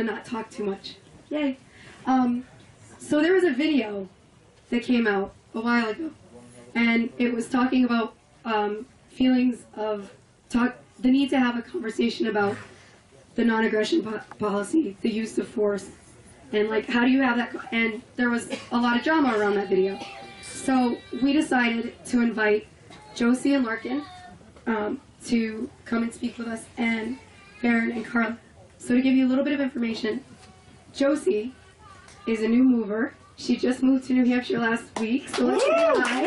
to not talk too much. Yay. So there was a video that came out a while ago, and it was talking about feelings of the need to have a conversation about the non-aggression policy, the use of force, and like how do you have that, and there was a lot of drama around that video. So we decided to invite Josie and Larken to come and speak with us, and Varrin and Carla. So to give you a little bit of information, Josie is a new mover. She just moved to New Hampshire last week, so let's say hi.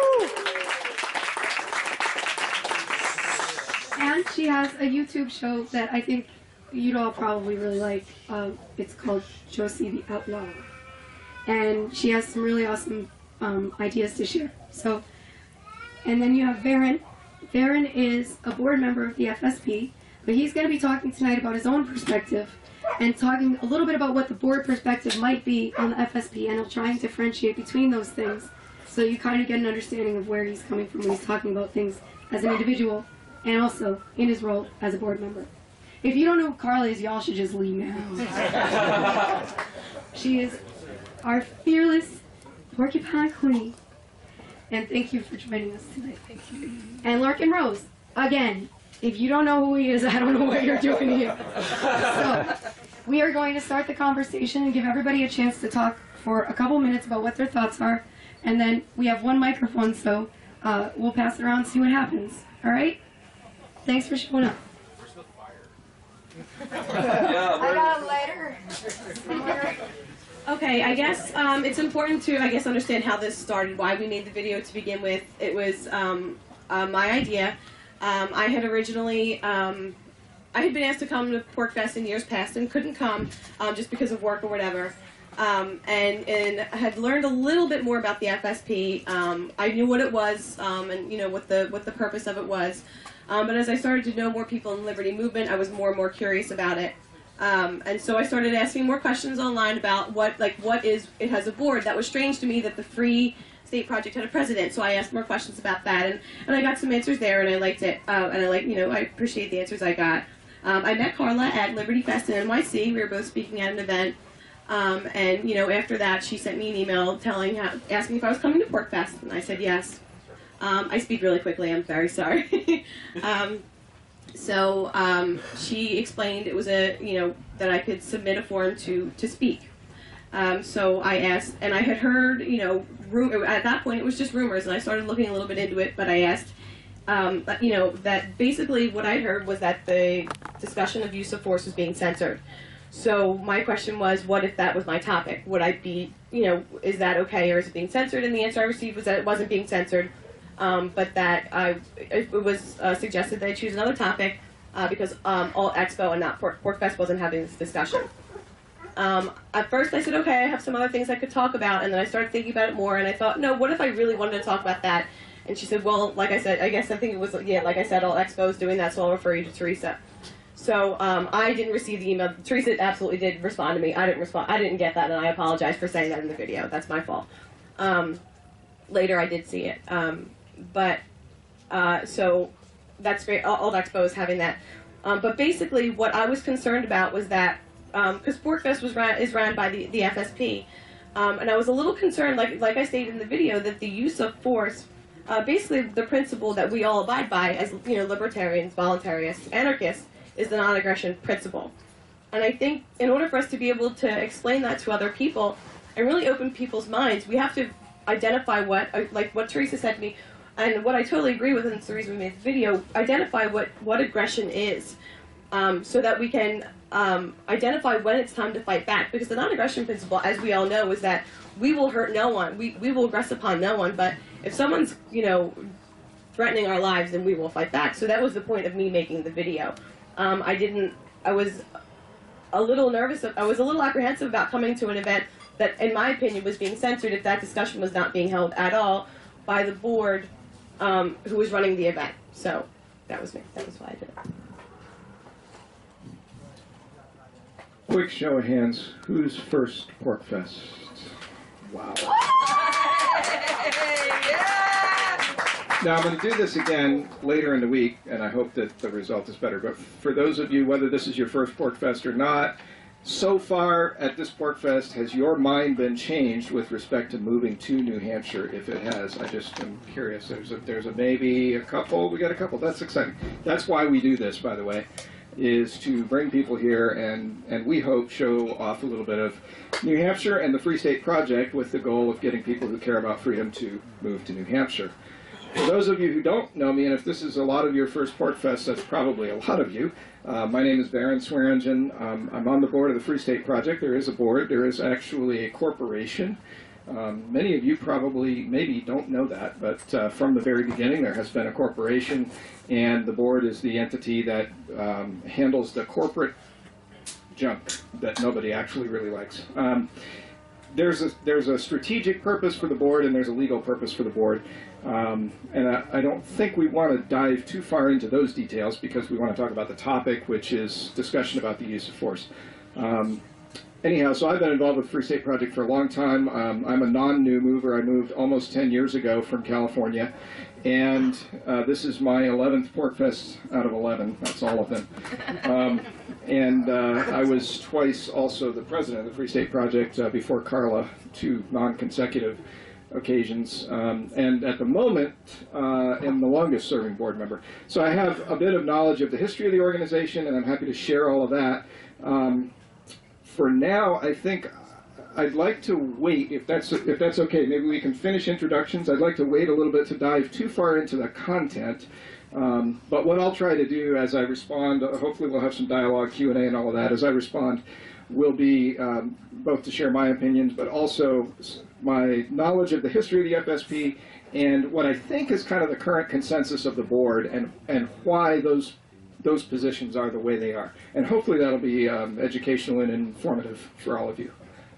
And she has a YouTube show that I think you'd all probably really like. It's called Josie the Outlaw. And she has some really awesome ideas to share. So, and then you have Varrin. Varrin is a board member of the FSP, but he's going to be talking tonight about his own perspective and talking a little bit about what the board perspective might be on the FSP, and he'll try and differentiate between those things so you kind of get an understanding of where he's coming from when he's talking about things as an individual and also in his role as a board member. If you don't know who Carla is, y'all should just leave now. She is our fearless Porcupine Queen. And thank you for joining us tonight. Thank you. And Larken Rose, again, if you don't know who he is, I don't know what you're doing here. So, we are going to start the conversation and give everybody a chance to talk for a couple minutes about what their thoughts are. And then we have one microphone, so we'll pass it around and see what happens. All right? Thanks for showing up. Where's the fire? I got a lighter. Okay, I guess it's important to, understand how this started, why we made the video to begin with. It was my idea. I had originally, I had been asked to come to Pork Fest in years past and couldn't come just because of work or whatever. And I had learned a little bit more about the FSP. I knew what it was and, you know, what the purpose of it was. But as I started to know more people in the Liberty Movement, I was more and more curious about it. And so I started asking more questions online about what is, it has a board. That was strange to me that the Free State Project had a president, so I asked more questions about that, and I got some answers there, and I liked it, and I appreciate the answers I got. I met Carla at Liberty Fest in NYC. We were both speaking at an event, and, you know, after that, she sent me an email asking if I was coming to Pork Fest, and I said yes. I speak really quickly, I'm very sorry. So she explained it was that I could submit a form to speak. So I asked, and I had heard, at that point it was just rumors, and I started looking a little bit into it, but I asked, that basically what I heard was that the discussion of use of force was being censored. So my question was, what if that was my topic? Would I be, is that okay, or is it being censored? And the answer I received was that it wasn't being censored. But that it was suggested that I choose another topic because AltExpo and not Pork Fest wasn't having this discussion. At first I said, okay, I have some other things I could talk about, and then I started thinking about it more, and I thought, no, what if I really wanted to talk about that? And she said, well, like I said, I think it was, yeah, like I said, AltExpo is doing that, so I'll refer you to Teresa. So I didn't receive the email. Teresa absolutely did respond to me. I didn't respond. I didn't get that, and I apologize for saying that in the video. That's my fault. Later I did see it. So that's great. AltExpo is having that. But basically, what I was concerned about was that because Pork Fest is ran by the FSP, and I was a little concerned, like I stated in the video, that the use of force, basically the principle that we all abide by as libertarians, voluntarists, anarchists, is the non-aggression principle. And I think in order for us to be able to explain that to other people and really open people's minds, we have to identify what Teresa said to me. And what I totally agree with, and it's the reason we made the video, identify what aggression is, so that we can identify when it's time to fight back. Because the non-aggression principle, as we all know, is that we will hurt no one, we will aggress upon no one, but if someone's, threatening our lives, then we will fight back. So that was the point of me making the video. I was a little nervous, I was a little apprehensive about coming to an event that, in my opinion, was being censored if that discussion was not being held at all by the board who was running the event. So that was me. That was why I did it. Quick show of hands. Who's first Pork Fest? Wow. Now I'm going to do this again later in the week, and I hope that the result is better. But for those of you, whether this is your first Pork Fest or not, So far at this Pork Fest, has your mind been changed with respect to moving to New Hampshire? If it has, I just am curious. There's a maybe a couple. We got a couple. That's exciting. That's why we do this, by the way, is to bring people here and we hope show off a little bit of New Hampshire and the Free State Project with the goal of getting people who care about freedom to move to New Hampshire. For those of you who don't know me, and if this is a lot of your first Pork Fest, that's probably a lot of you. My name is Varrin Swearingen. I'm on the board of the Free State Project. There is a board. There is actually a corporation. Many of you probably maybe don't know that, but from the very beginning there has been a corporation, and the board is the entity that handles the corporate junk that nobody actually really likes. There's a strategic purpose for the board, and there's a legal purpose for the board. And I don't think we want to dive too far into those details because we want to talk about the topic, which is discussion about the use of force. Anyhow, so I've been involved with Free State Project for a long time. I'm a non-new mover. I moved almost 10 years ago from California, and this is my 11th Pork Fest out of 11. That's all of them. I was twice also the president of the Free State Project before Carla, 2 non-consecutive occasions, and at the moment am the longest serving board member. So I have a bit of knowledge of the history of the organization, and I'm happy to share all of that. For now, I think I'd like to wait, if that's okay. Maybe we can finish introductions. I'd like to wait a little bit to dive too far into the content. But what I'll try to do as I respond, hopefully we'll have some dialogue, Q&A and all of that, as I respond, will be both to share my opinions, but also my knowledge of the history of the FSP and what I think is kind of the current consensus of the board and why those positions are the way they are. And hopefully that'll be educational and informative for all of you.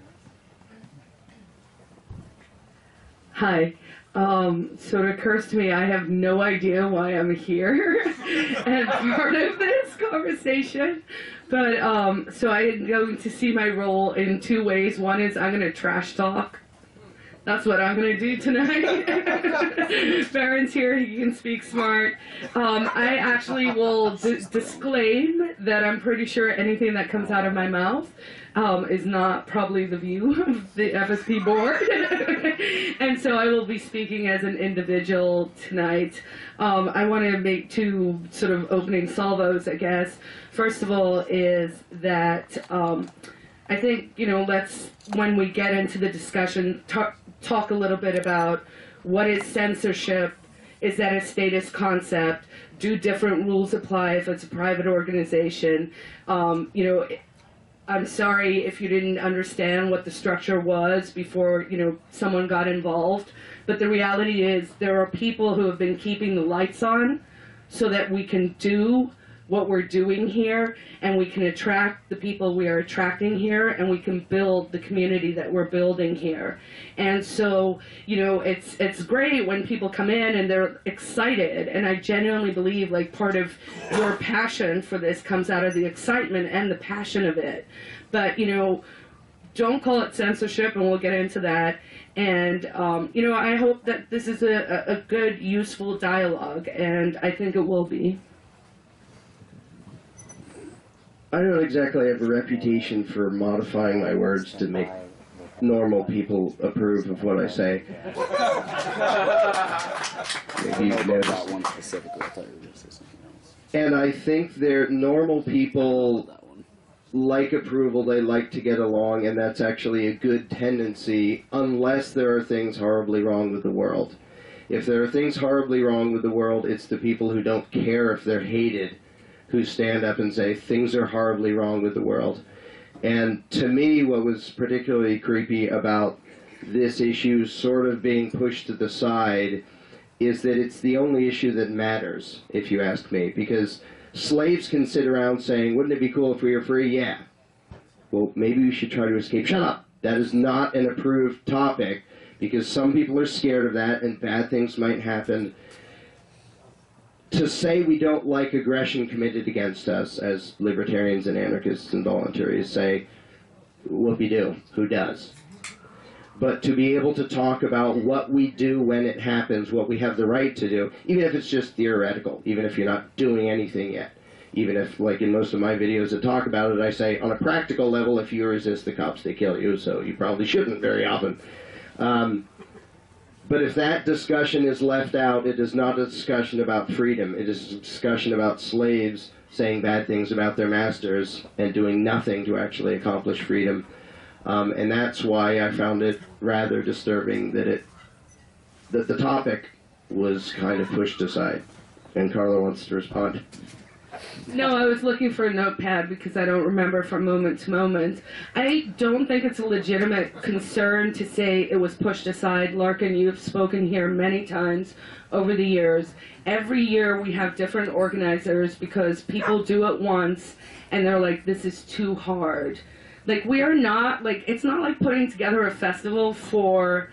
Hi. So it occurs to me I have no idea why I'm here and part of this conversation. But so I'm going to see my role in 2 ways. One is I'm going to trash talk. That's what I'm going to do tonight. Varrin's here, he can speak smart. I actually will disclaim that I'm pretty sure anything that comes out of my mouth is not probably the view of the FSP board. And so I will be speaking as an individual tonight. I want to make 2 sort of opening salvos, I guess. First of all is that I think, let's, when we get into the discussion, talk a little bit about what is censorship. Is that a status concept? Do different rules apply if it's a private organization? I'm sorry if you didn't understand what the structure was before, someone got involved. But the reality is there are people who have been keeping the lights on so that we can do what we're doing here, and we can attract the people we are attracting here, and we can build the community that we're building here. And so, it's great when people come in and they're excited, and I genuinely believe like part of your passion for this comes out of the excitement and the passion of it. But, don't call it censorship, and we'll get into that. And, I hope that this is a good, useful dialogue, and I think it will be. I don't exactly have a reputation for modifying my words to make normal people approve of what I say. Maybe you've noticed. One specifically, I thought you were going to say something else. And I think normal people like approval, they like to get along, and that's actually a good tendency unless there are things horribly wrong with the world. If there are things horribly wrong with the world, it's the people who don't care if they're hated who stand up and say things are horribly wrong with the world. And to me, what was particularly creepy about this issue sort of being pushed to the side is that it's the only issue that matters, if you ask me, because slaves can sit around saying, wouldn't it be cool if we were free? Yeah. Well, maybe we should try to escape. Shut up. That is not an approved topic, because some people are scared of that and bad things might happen. To say we don't like aggression committed against us as libertarians and anarchists and voluntaries say, whoopee-doo, who does? But to be able to talk about what we do when it happens, what we have the right to do, even if it's just theoretical, even if you're not doing anything yet, Even if, like in most of my videos that talk about it, I say, on a practical level, if you resist the cops, they kill you, so you probably shouldn't very often. But if that discussion is left out, it is not a discussion about freedom. It is a discussion about slaves saying bad things about their masters and doing nothing to actually accomplish freedom. And that's why I found it rather disturbing that the topic was kind of pushed aside. And Carla wants to respond. No, I was looking for a notepad because I don't remember from moment to moment. I don't think it's a legitimate concern to say it was pushed aside. Larken, you've spoken here many times over the years. Every year we have different organizers because people do it once and they're like, this is too hard. Like, we are not, like, it's not like putting together a festival for,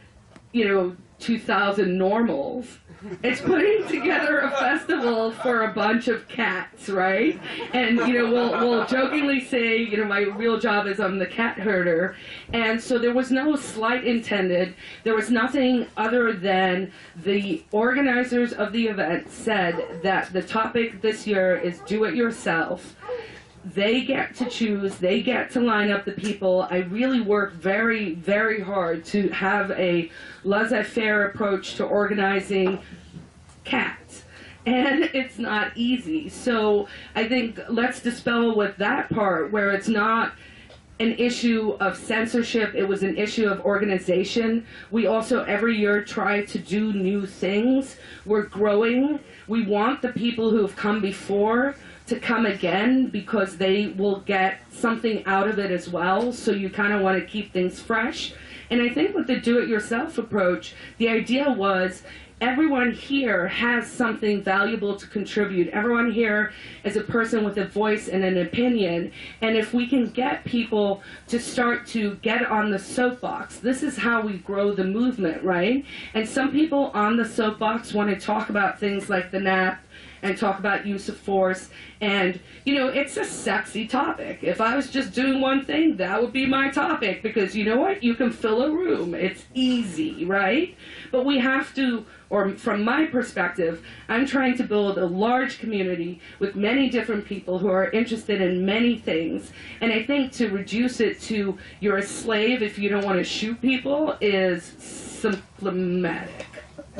2,000 normals. It's putting together a festival for a bunch of cats, right? And, we'll jokingly say, my real job is I'm the cat herder. And so there was no slight intended. There was nothing other than the organizers of the event said that the topic this year is do it yourself. They get to choose, they get to line up the people. I really work very, very hard to have a laissez-faire approach to organizing cats. And it's not easy. So I think let's dispel with that part where it's not an issue of censorship, it was an issue of organization. We also every year try to do new things. We're growing. We want the people who have come before to come again because they will get something out of it as well. So you kind of want to keep things fresh. And I think with the do-it-yourself approach, the idea was everyone here has something valuable to contribute. Everyone here is a person with a voice and an opinion. And if we can get people to start to get on the soapbox, this is how we grow the movement, right? And some people on the soapbox want to talk about things like the NAP and talk about use of force. And, it's a sexy topic. If I was just doing one thing, that would be my topic. Because you know what? You can fill a room. It's easy, right? But we have to, or from my perspective, I'm trying to build a large community with many different people who are interested in many things. And I think to reduce it to you're a slave if you don't want to shoot people is symptomatic.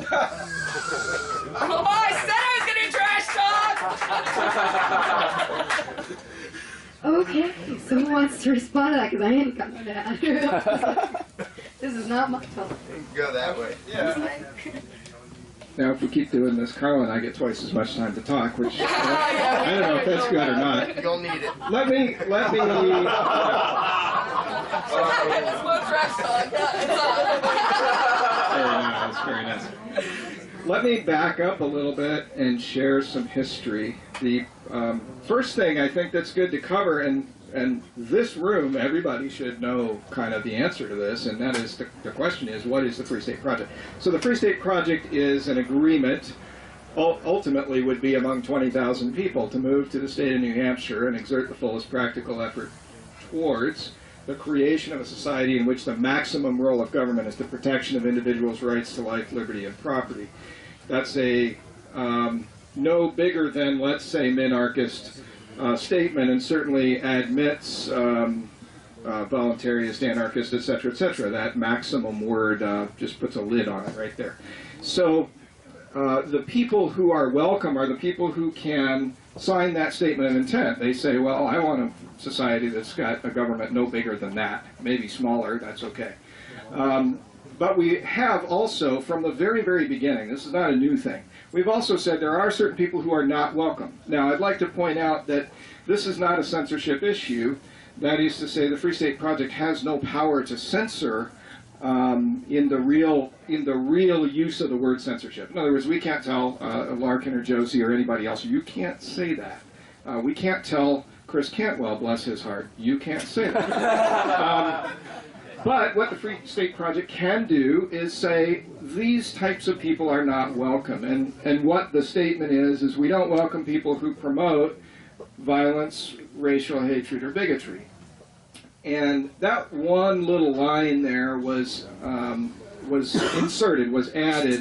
Oh, I said I was going to trash talk! Okay, so who wants to respond to that? Because I ain't got that. This is not my topic. Go that way. Yeah. Now, if we keep doing this, Carla and I get twice as much time to talk, which I don't know if that's good or not. You'll need it. Let me. It was more trash talk. Very nice. Let me back up a little bit and share some history. The first thing I think that's good to cover, and this room, everybody should know kind of the answer to this, and that is the question is, what is the Free State Project? So the Free State Project is an agreement, ultimately would be among 20,000 people, to move to the state of New Hampshire and exert the fullest practical effort towards the creation of a society in which the maximum role of government is the protection of individuals' rights to life, liberty, and property. That's a no bigger than, let's say, minarchist statement, and certainly admits voluntarist, anarchist, etc., etc. That maximum word just puts a lid on it right there. So the people who are welcome are the people who can sign that statement of intent. They say, well, I want a society that's got a government no bigger than that, maybe smaller, that's okay. But we have also, from the very, very beginning, this is not a new thing, we've also said there are certain people who are not welcome. Now, I'd like to point out that this is not a censorship issue. That is to say, the Free State Project has no power to censor in the real use of the word censorship. In other words, we can't tell Larken or Josie or anybody else, you can't say that. We can't tell Chris Cantwell, bless his heart, you can't say that. But what the Free State Project can do is say, these types of people are not welcome. And what the statement is we don't welcome people who promote violence, racial hatred, or bigotry. And that one little line there was added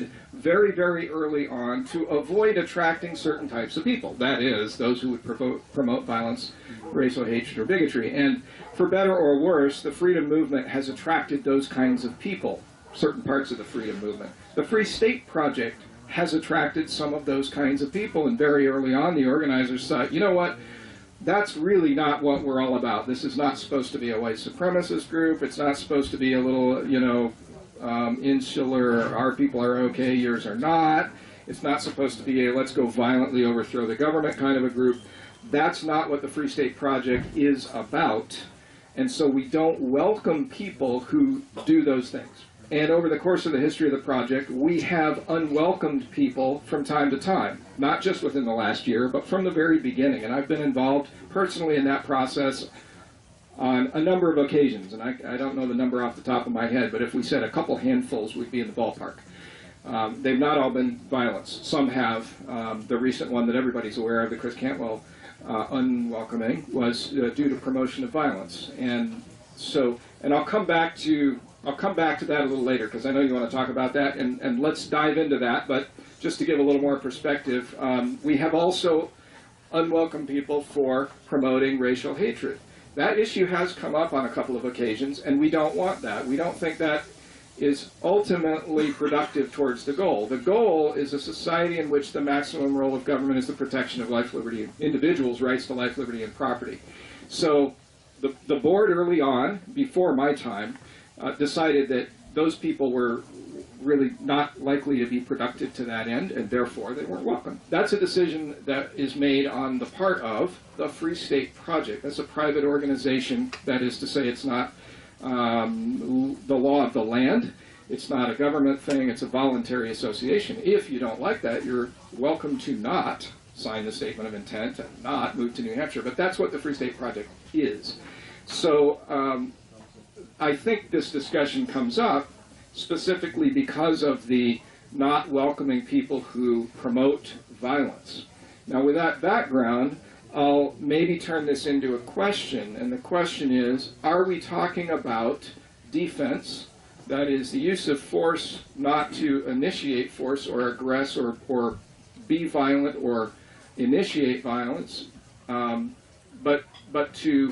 very, very early on to avoid attracting certain types of people. That is, those who would promote violence, racial hatred, or bigotry. And for better or worse, the freedom movement has attracted those kinds of people, certain parts of the freedom movement. The Free State Project has attracted some of those kinds of people, and very early on the organizers thought, you know what, that's really not what we're all about. This is not supposed to be a white supremacist group. It's not supposed to be a little, you know, insular, our people are okay, yours are not. It's not supposed to be a let's go violently overthrow the government kind of a group. That's not what the Free State Project is about. And so we don't welcome people who do those things. And over the course of the history of the project, we have unwelcomed people from time to time, not just within the last year, but from the very beginning. And I've been involved personally in that process on a number of occasions. And I don't know the number off the top of my head, but if we said a couple handfuls, we'd be in the ballpark. They've not all been violence. Some have. The recent one that everybody's aware of, the Chris Cantwell unwelcoming, was due to promotion of violence. And so, and I'll come back to that a little later, because I know you want to talk about that, and let's dive into that. But just to give a little more perspective, we have also unwelcome people for promoting racial hatred. That issue has come up on a couple of occasions, and we don't want that. We don't think that is ultimately productive towards the goal. The goal is a society in which the maximum role of government is the protection of life, liberty, individuals' rights to life, liberty, and property. So the board early on, before my time, decided that those people were really not likely to be productive to that end, and therefore they weren't welcome. That's a decision that is made on the part of the Free State Project. That's a private organization. That is to say, it's not the law of the land. It's not a government thing. It's a voluntary association. If you don't like that, you're welcome to not sign the statement of intent and not move to New Hampshire. But that's what the Free State Project is. So I think this discussion comes up specifically because of the not welcoming people who promote violence. Now, with that background, I'll maybe turn this into a question, and the question is, are we talking about defense, that is the use of force not to initiate force or aggress or be violent or initiate violence, but to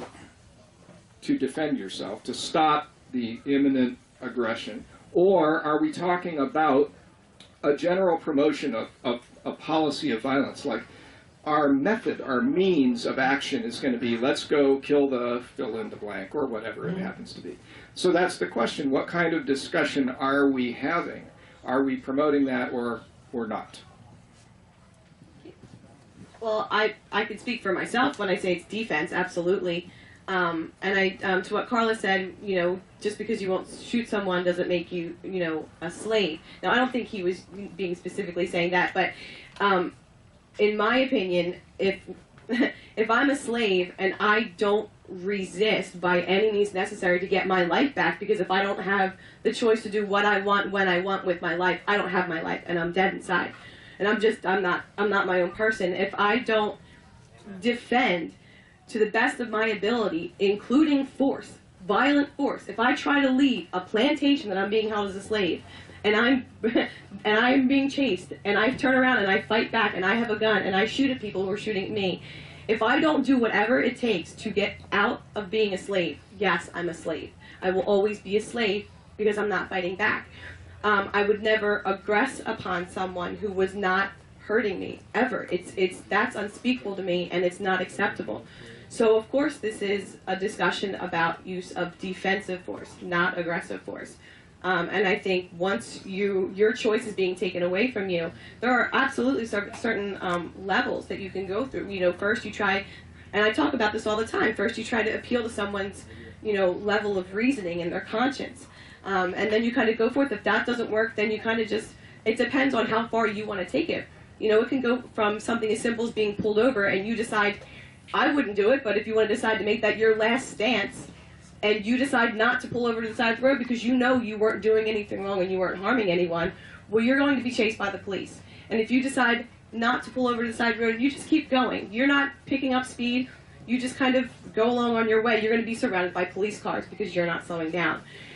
defend yourself, to stop the imminent aggression? Or are we talking about a general promotion of a policy of violence, like our method, our means of action is going to be, let's go kill the fill in the blank, or whatever it happens to be. So that's the question. What kind of discussion are we having? Are we promoting that or not? Well, I can speak for myself when I say it's defense, absolutely. And to what Carla said, you know, just because you won't shoot someone doesn't make you, you know, a slave. Now, I don't think he was being specifically saying that, but in my opinion, if I'm a slave and I don't resist by any means necessary to get my life back, because if I don't have the choice to do what I want when I want with my life, I don't have my life, and I'm dead inside. And I'm not my own person. If I don't defend to the best of my ability, including force, violent force, if I try to leave a plantation that I'm being held as a slave, and I'm being chased, and I turn around and I fight back, and I have a gun, and I shoot at people who are shooting at me, if I don't do whatever it takes to get out of being a slave, yes, I'm a slave. I will always be a slave because I'm not fighting back. I would never aggress upon someone who was not hurting me, ever. That's unspeakable to me, and it's not acceptable. So, of course, this is a discussion about use of defensive force, not aggressive force. And I think once your choice is being taken away from you, there are absolutely certain levels that you can go through. You know, first you try, and I talk about this all the time, first you try to appeal to someone's, you know, level of reasoning and their conscience. And then you kind of go forth. If that doesn't work, then you kind of just, it depends on how far you want to take it. You know, it can go from something as simple as being pulled over and you decide, I wouldn't do it, but if you want to decide to make that your last stance, and you decide not to pull over to the side of the road because you know you weren't doing anything wrong and you weren't harming anyone, well, you're going to be chased by the police. And if you decide not to pull over to the side of the road, you just keep going. You're not picking up speed. You just kind of go along on your way. You're going to be surrounded by police cars because you're not slowing down.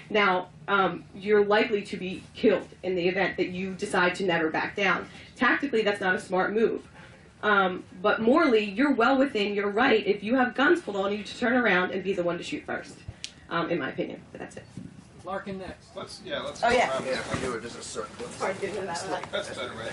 Now, you're likely to be killed in the event that you decide to never back down. Tactically, that's not a smart move. But morally, you're well within your right, if you have guns pulled on you, to turn around and be the one to shoot first, in my opinion. But that's it. Larken next. Let's Oh, yeah. go around. Yeah, if we do it just a circle. It's hard to get into that. That's better, right?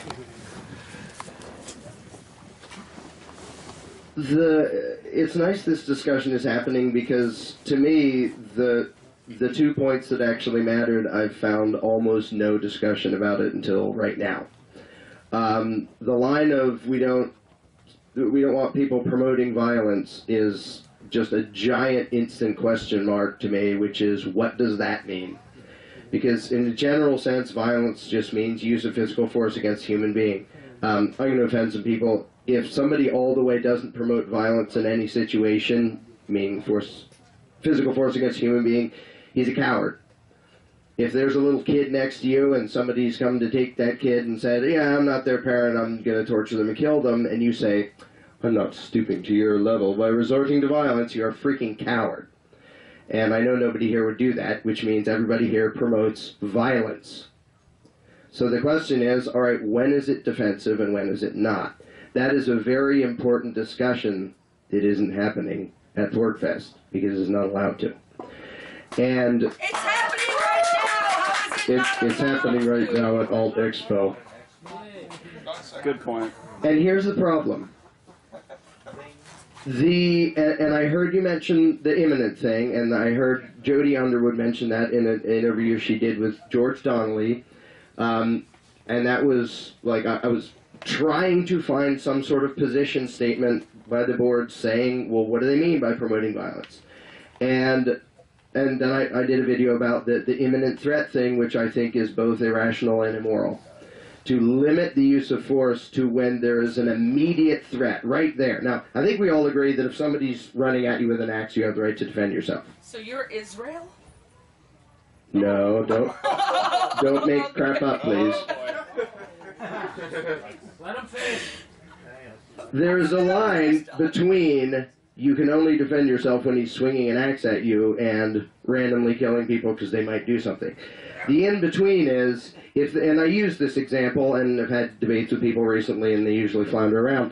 It's nice this discussion is happening because, to me, the 2 points that actually mattered, I've found almost no discussion about it until right now. The line of we don't want people promoting violence is just a giant instant question mark to me, which is, what does that mean? Because in a general sense, violence just means use of physical force against a human being. I'm going to offend some people. If somebody all the way doesn't promote violence in any situation, meaning physical force against a human being, he's a coward. If there's a little kid next to you and somebody's come to take that kid and said, yeah, I'm not their parent, I'm going to torture them and kill them, and you say, I'm not stooping to your level by resorting to violence, you're a freaking coward. And I know nobody here would do that, which means everybody here promotes violence. So the question is, all right, when is it defensive and when is it not? That is a very important discussion that isn't happening at Porkfest because it's not allowed to. And It's happening right now! How is it not it's happening right now at AltExpo. Good point. And here's the problem. And I heard you mention the imminent thing, and I heard Jodie Underwood mention that in an interview she did with George Donnelly, and that was, like, I was trying to find some sort of position statement by the board saying, well, what do they mean by promoting violence? And then I did a video about the imminent threat thing, which I think is both irrational and immoral. To limit the use of force to when there is an immediate threat, right there. Now, I think we all agree that if somebody's running at you with an axe, you have the right to defend yourself. So you're Israel? No, don't make crap up, please. Let him finish. There's a line between you can only defend yourself when he's swinging an axe at you and randomly killing people because they might do something. The in-between is, and I use this example, and I've had debates with people recently, and they usually flounder around.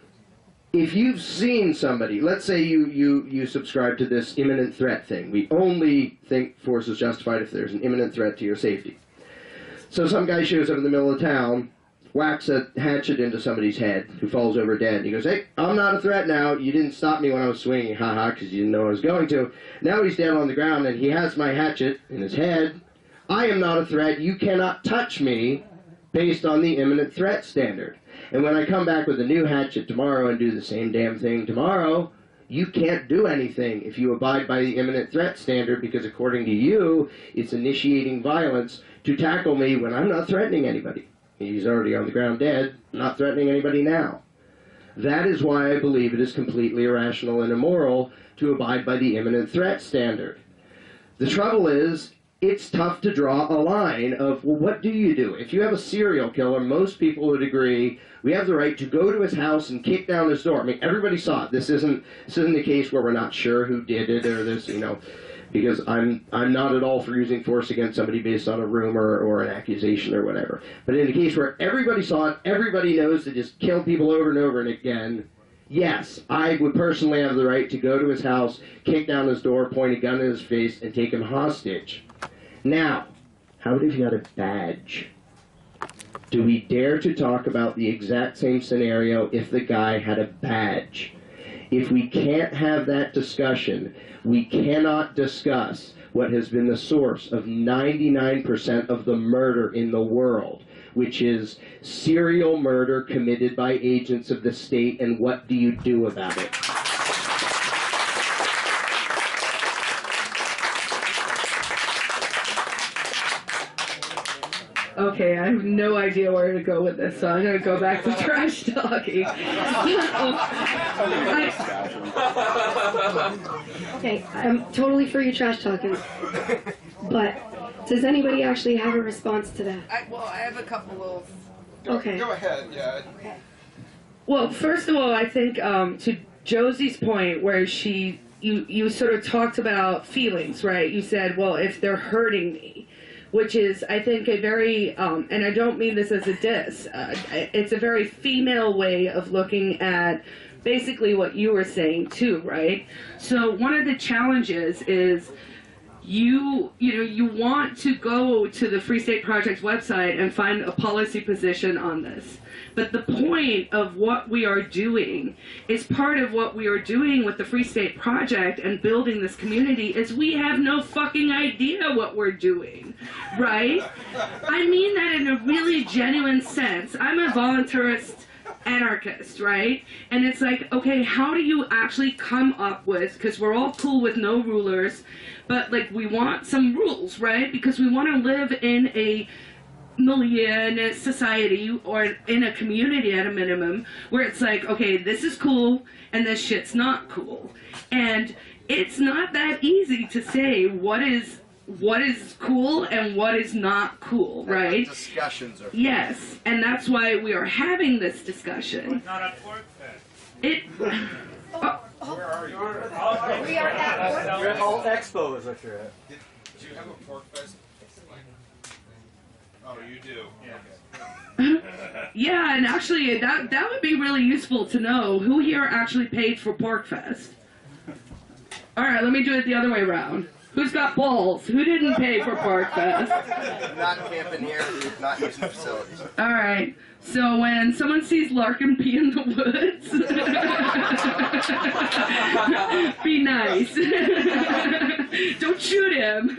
If you've seen somebody, let's say you subscribe to this imminent threat thing. We only think force is justified if there's an imminent threat to your safety. So some guy shows up in the middle of town, whacks a hatchet into somebody's head, who falls over dead. He goes, hey, I'm not a threat now. You didn't stop me when I was swinging, haha, because you didn't know I was going to. Now he's down on the ground, and he has my hatchet in his head. I am not a threat. You cannot touch me based on the imminent threat standard. And when I come back with a new hatchet tomorrow and do the same damn thing tomorrow, you can't do anything if you abide by the imminent threat standard because according to you, it's initiating violence to tackle me when I'm not threatening anybody. He's already on the ground dead, not threatening anybody now. That is why I believe it is completely irrational and immoral to abide by the imminent threat standard. The trouble is, it's tough to draw a line of, well, what do you do? If you have a serial killer, most people would agree we have the right to go to his house and kick down his door. I mean, everybody saw it. This isn't a case where we're not sure who did it or this, because I'm not at all for using force against somebody based on a rumor or an accusation or whatever. But in a case where everybody saw it, everybody knows to just kill people over and over and again, yes, I would personally have the right to go to his house, kick down his door, point a gun in his face, and take him hostage. Now, how about if you had a badge? Do we dare to talk about the exact same scenario if the guy had a badge? If we can't have that discussion, we cannot discuss what has been the source of 99% of the murder in the world, which is serial murder committed by agents of the state, and what do you do about it? Okay, I have no idea where to go with this, so I'm going to go back to trash talking. Okay, I'm totally for you trash talking, but does anybody actually have a response to that? I have a couple of... Okay. Go ahead, yeah. Okay. Well, first of all, I think to Josie's point where she you sort of talked about feelings, right? You said, well, if they're hurting me, which is, I think, a very, and I don't mean this as a diss, it's a very female way of looking at basically what you were saying too, right? So one of the challenges is you want to go to the Free State Project's website and find a policy position on this. But the point of what we are doing is part of what we are doing with the Free State Project and building this community is we have no fucking idea what we're doing, right? I mean that in a really genuine sense. I'm a voluntarist anarchist, right? And it's like, okay, how do you actually come up with, because we're all cool with no rulers, but like we want some rules, right? Because we want to live in a milieu, in a society, or in a community at a minimum, where it's like, okay, this is cool, and this shit's not cool. And it's not that easy to say what is cool and what is not cool, right? Discussions are. Yes, and that's why we are having this discussion. Not at Pork Fest. It. Where are you? We are at You're at AltExpo is what you're at. Do you have a Pork Fest? Oh, you do? Yeah. Yeah, and actually, that would be really useful to know who here actually paid for Porkfest. All right, let me do it the other way around. Who's got balls? Who didn't pay for Porkfest? Not camping here, not using facilities. All right. So when someone sees Larken pee in the woods, be nice. Don't shoot him.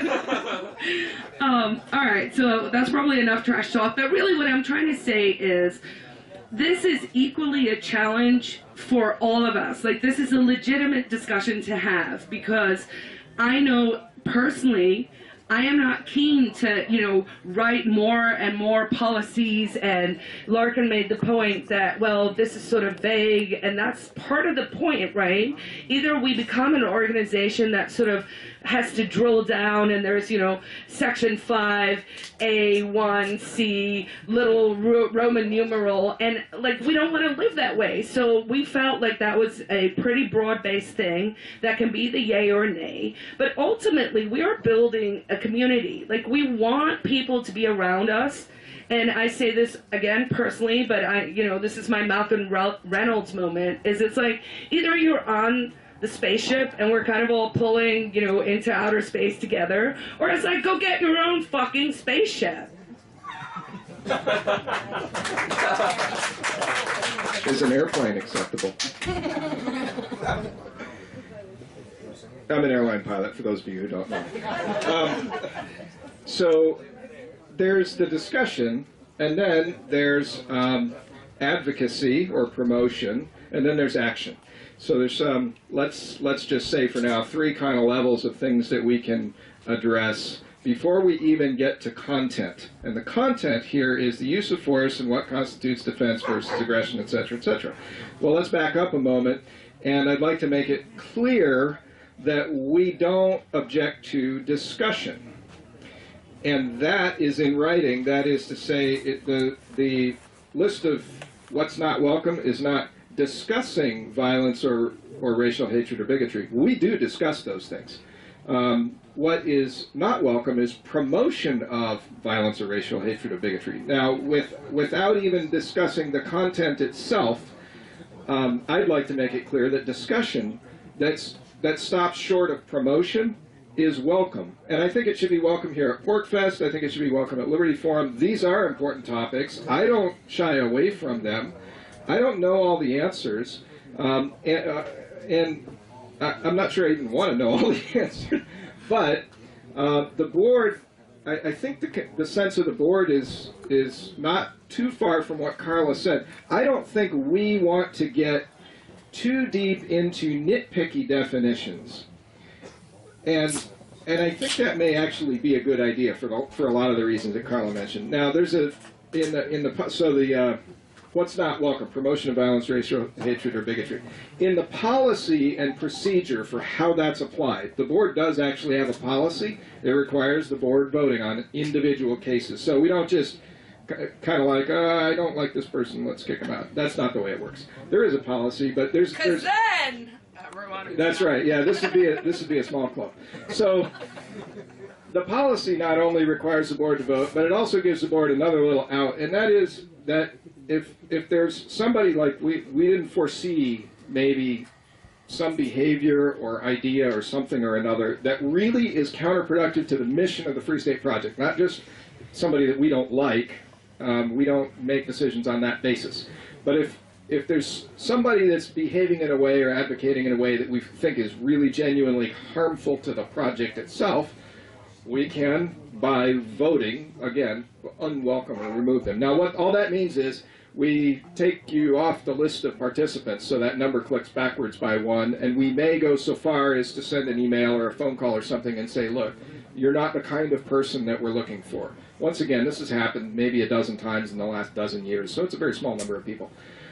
All right. So that's probably enough trash talk. But really, what I'm trying to say is, this is equally a challenge for all of us. Like, this is a legitimate discussion to have because I know personally I am not keen to, write more and more policies, and Larken made the point that, well, this is sort of vague, and that's part of the point, right? Either we become an organization that sort of has to drill down, and there's, section 5, A, 1, C, little Roman numeral, and, we don't want to live that way. So we felt like that was a pretty broad-based thing that can be the yay or nay. But ultimately, we are building a community. We want people to be around us. And I say this again personally, but this is my Malcolm Reynolds moment, is it's like, either you're on the spaceship and we're kind of all pulling, into outer space together, or it's like, go get your own fucking spaceship. Is an airplane acceptable? I'm an airline pilot, for those of you who don't know. So there's the discussion, and then there's advocacy or promotion, and then there's action. So there's let's just say for now 3 kind of levels of things that we can address before we even get to content. And the content here is the use of force and what constitutes defense versus aggression, etc., etc. Well, let's back up a moment, and I'd like to make it clear that we don't object to discussion. And that is in writing. That is to say, the list of what's not welcome is not discussing violence or racial hatred or bigotry. We do discuss those things. What is not welcome is promotion of violence or racial hatred or bigotry. Now, without even discussing the content itself, I'd like to make it clear that discussion that stops short of promotion is welcome. And I think it should be welcome here at Porkfest. I think it should be welcome at Liberty Forum. These are important topics. I don't shy away from them. I don't know all the answers. And I'm not sure I even want to know all the answers. But the board, I think the sense of the board is not too far from what Carla said. I don't think we want to get too deep into nitpicky definitions. And I think that may actually be a good idea for a lot of the reasons that Carla mentioned. Now, there's what's not welcome, promotion of violence, racial hatred, or bigotry. In the policy and procedure for how that's applied, the board does actually have a policy. It requires the board voting on individual cases. So we don't just kind of like, I don't like this person, let's kick them out. That's not the way it works. There is a policy, but there's then That's right. Yeah, this would be a small club. So the policy not only requires the board to vote, but it also gives the board another little out, and that is that if there's somebody like we didn't foresee maybe some behavior or idea or something or another that really is counterproductive to the mission of the Free State Project, not just somebody that we don't like, we don't make decisions on that basis. But if there's somebody that's behaving in a way or advocating in a way that we think is really genuinely harmful to the project itself, we can, by voting, again, unwelcome or remove them. Now, what all that means is we take you off the list of participants, so that number clicks backwards by one, and we may go so far as to send an email or a phone call or something and say, look, you're not the kind of person that we're looking for. Once again, this has happened maybe a dozen times in the last dozen years, so it's a very small number of people.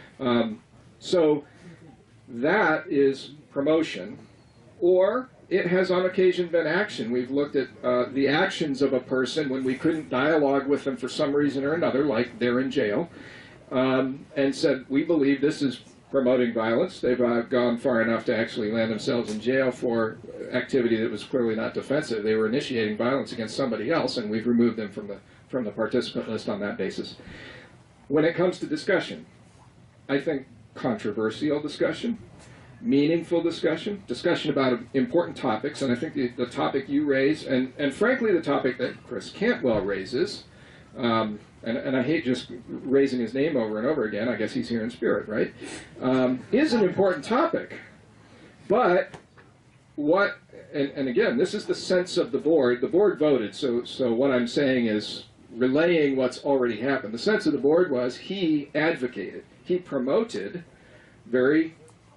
So that is promotion, or it has on occasion been action. We've looked at the actions of a person when we couldn't dialogue with them for some reason or another, like they're in jail, and said, we believe this is promoting violence. They've gone far enough to actually land themselves in jail for activity that was clearly not defensive. They were initiating violence against somebody else, and we've removed them from the participant list on that basis. When it comes to discussion, I think controversial discussion, meaningful discussion, discussion about important topics, and I think the topic you raise, and frankly the topic that Chris Cantwell raises, and I hate just raising his name over and over again, I guess he's here in spirit, right, is an important topic. But what, and again, this is the sense of the board voted, so what I'm saying is relaying what's already happened. The sense of the board was he advocated, he promoted very,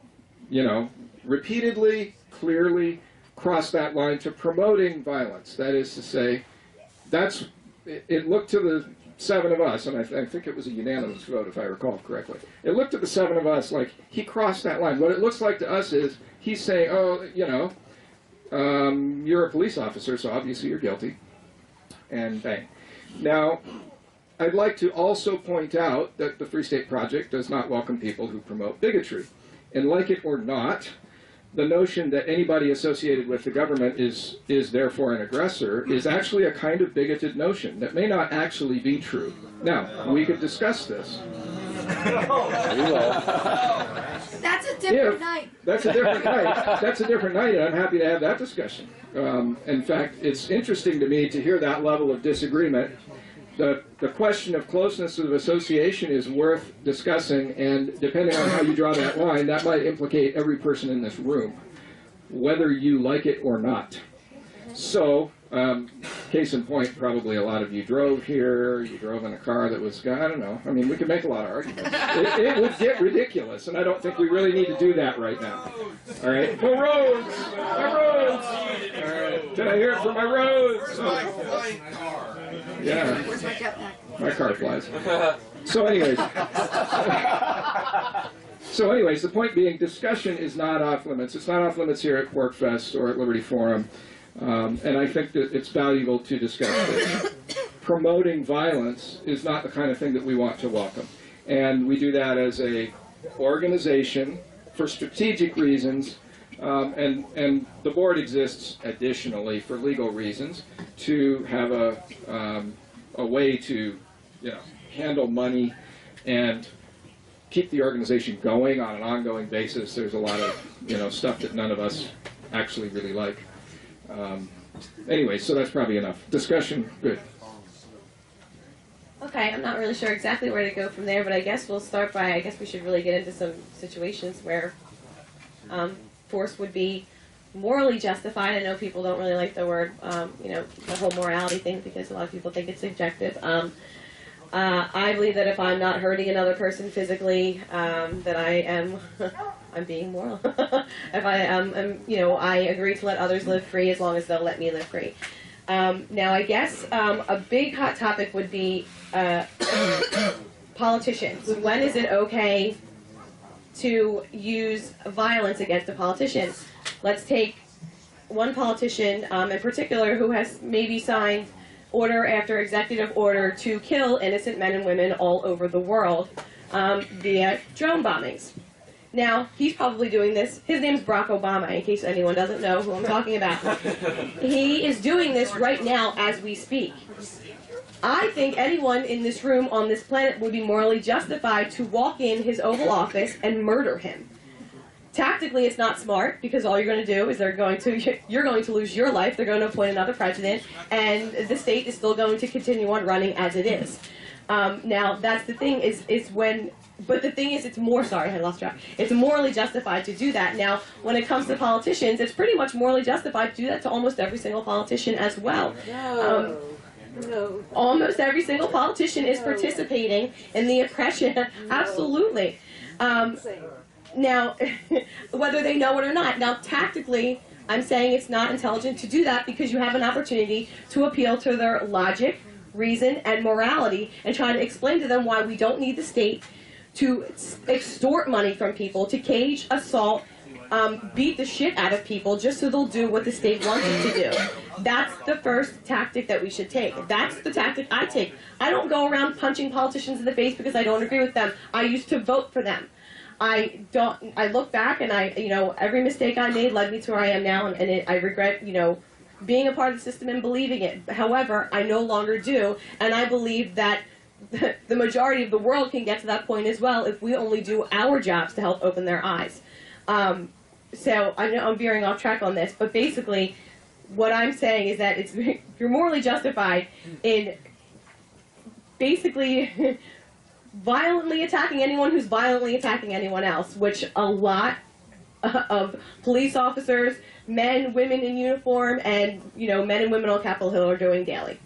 repeatedly, clearly crossed that line to promoting violence. That is to say, it looked to the seven of us, and I think it was a unanimous vote if I recall correctly. It looked at the seven of us like he crossed that line. What it looks like to us is he's saying, oh, you're a police officer, so obviously you're guilty, and bang. Now, I'd like to also point out that the Free State Project does not welcome people who promote bigotry. And like it or not, the notion that anybody associated with the government is therefore an aggressor is actually a kind of bigoted notion that may not actually be true. Now, we could discuss this. We will. That's a different night. That's a different night. That's a different night, and I'm happy to have that discussion. In fact, it's interesting to me to hear that level of disagreement. The question of closeness of association is worth discussing, and depending on how you draw that line, that might implicate every person in this room, whether you like it or not. So, case in point, probably a lot of you drove here, you drove in a car that was, I don't know, I mean, we could make a lot of arguments. It would get ridiculous, and I don't think we really need to do that right now. All right? The roads! My roads! All right. Can I hear it from my roads? Yeah. Where's my jetpack? My car flies. So anyways, the point being, discussion is not off limits. It's not off limits here at Porkfest or at Liberty Forum, and I think that it's valuable to discuss this. Promoting violence is not the kind of thing that we want to welcome, and we do that as a organization for strategic reasons. And the board exists additionally for legal reasons to have a way to, handle money and keep the organization going on an ongoing basis. There's a lot of, stuff that none of us actually really like. Anyway, so that's probably enough. Discussion, good. Okay, I'm not really sure exactly where to go from there, but I guess we'll start by, I guess we should really get into some situations where force would be morally justified. I know people don't really like the word, the whole morality thing, because a lot of people think it's subjective. I believe that if I'm not hurting another person physically, that I'm being moral. If I agree to let others live free as long as they'll let me live free. Now, I guess a big hot topic would be politicians. When is it okay to use violence against a politician? Let's take one politician in particular who has maybe signed order after executive order to kill innocent men and women all over the world via drone bombings. Now, he's probably doing this. His name's Barack Obama, in case anyone doesn't know who I'm talking about. He is doing this right now as we speak. I think anyone in this room on this planet would be morally justified to walk in his Oval Office and murder him. Tactically, it's not smart, because all you're going to do is you're going to lose your life, they're going to appoint another president, and the state is still going to continue on running as it is. Now, that's the thing, but the thing is, it's more, sorry, I lost track. It's morally justified to do that. Now, when it comes to politicians, it's pretty much morally justified to do that to almost every single politician as well. No. Almost every single politician is participating in the oppression. Absolutely. Now, whether they know it or not. Now, tactically, I'm saying it's not intelligent to do that because you have an opportunity to appeal to their logic, reason, and morality and try to explain to them why we don't need the state to extort money from people, to cage, assault, beat the shit out of people just so they'll do what the state wants them to do. That's the first tactic that we should take. That's the tactic I take. I don't go around punching politicians in the face because I don't agree with them. I used to vote for them. I look back and every mistake I made led me to where I am now, and I regret, being a part of the system and believing it. However, I no longer do, and I believe that the majority of the world can get to that point as well if we only do our jobs to help open their eyes. So I know I'm veering off track on this, but basically what I'm saying is that you're morally justified in basically violently attacking anyone who's violently attacking anyone else, which a lot of police officers, men, women in uniform, and men and women on Capitol Hill are doing daily.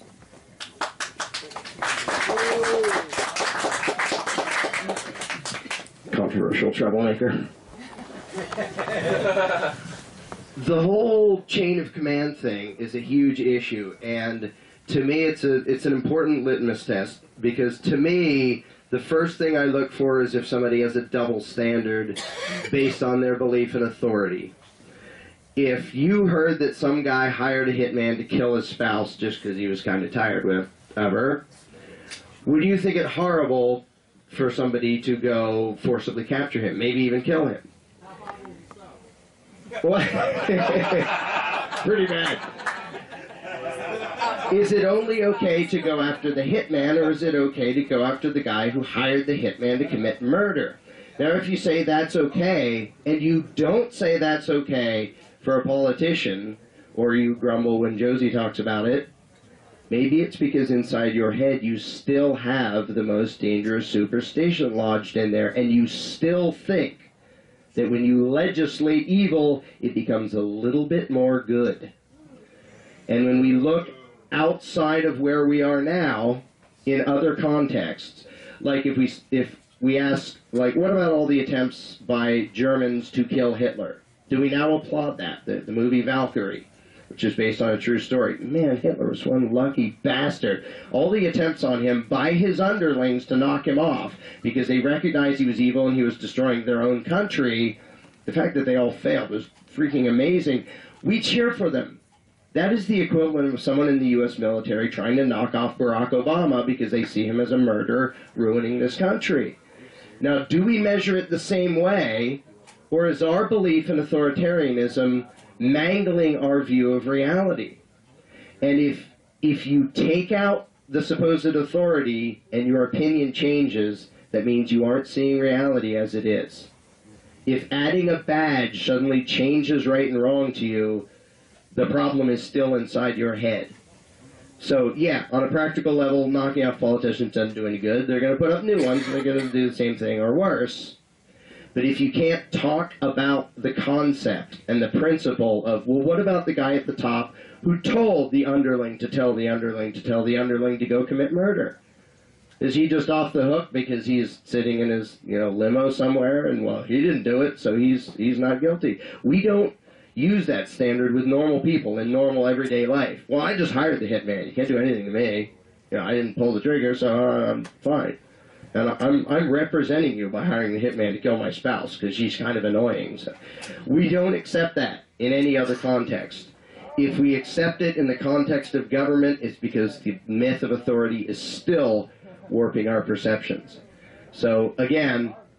Controversial troublemaker. The whole chain of command thing is a huge issue, and to me it's an important litmus test, because to me the first thing I look for is if somebody has a double standard based on their belief in authority. If you heard that some guy hired a hitman to kill his spouse just because he was kind of tired of her, would you think it horrible for somebody to go forcibly capture him, maybe even kill him? What? Pretty bad. Is it only okay to go after the hitman, or is it okay to go after the guy who hired the hitman to commit murder? Now, if you say that's okay, and you don't say that's okay for a politician, or you grumble when Josie talks about it, maybe it's because inside your head you still have the most dangerous superstition lodged in there, and you still think that when you legislate evil, it becomes a little bit more good. And when we look outside of where we are now, in other contexts, like if we ask, like, what about all the attempts by Germans to kill Hitler? Do we now applaud that? The movie Valkyrie, which is based on a true story. Man, Hitler was one lucky bastard. All the attempts on him by his underlings to knock him off because they recognized he was evil and he was destroying their own country, the fact that they all failed was freaking amazing. We cheer for them. That is the equivalent of someone in the U.S. military trying to knock off Barack Obama because they see him as a murderer ruining this country. Now, do we measure it the same way, or is our belief in authoritarianism mangling our view of reality? And if you take out the supposed authority and your opinion changes, that means you aren't seeing reality as it is. If adding a badge suddenly changes right and wrong to you, the problem is still inside your head. So, yeah, on a practical level, knocking off politicians doesn't do any good. They're going to put up new ones, and they're going to do the same thing or worse. But if you can't talk about the concept and the principle of, well, what about the guy at the top who told the underling to tell the underling to tell the underling to go commit murder? Is he just off the hook because he's sitting in his, limo somewhere and, well, he didn't do it, so he's not guilty? We don't use that standard with normal people in normal everyday life. Well, I just hired the hitman. You can't do anything to me. I didn't pull the trigger, so I'm fine. And I'm representing you by hiring the hitman to kill my spouse because she's kind of annoying. So we don't accept that in any other context. If we accept it in the context of government, it's because the myth of authority is still warping our perceptions. So again,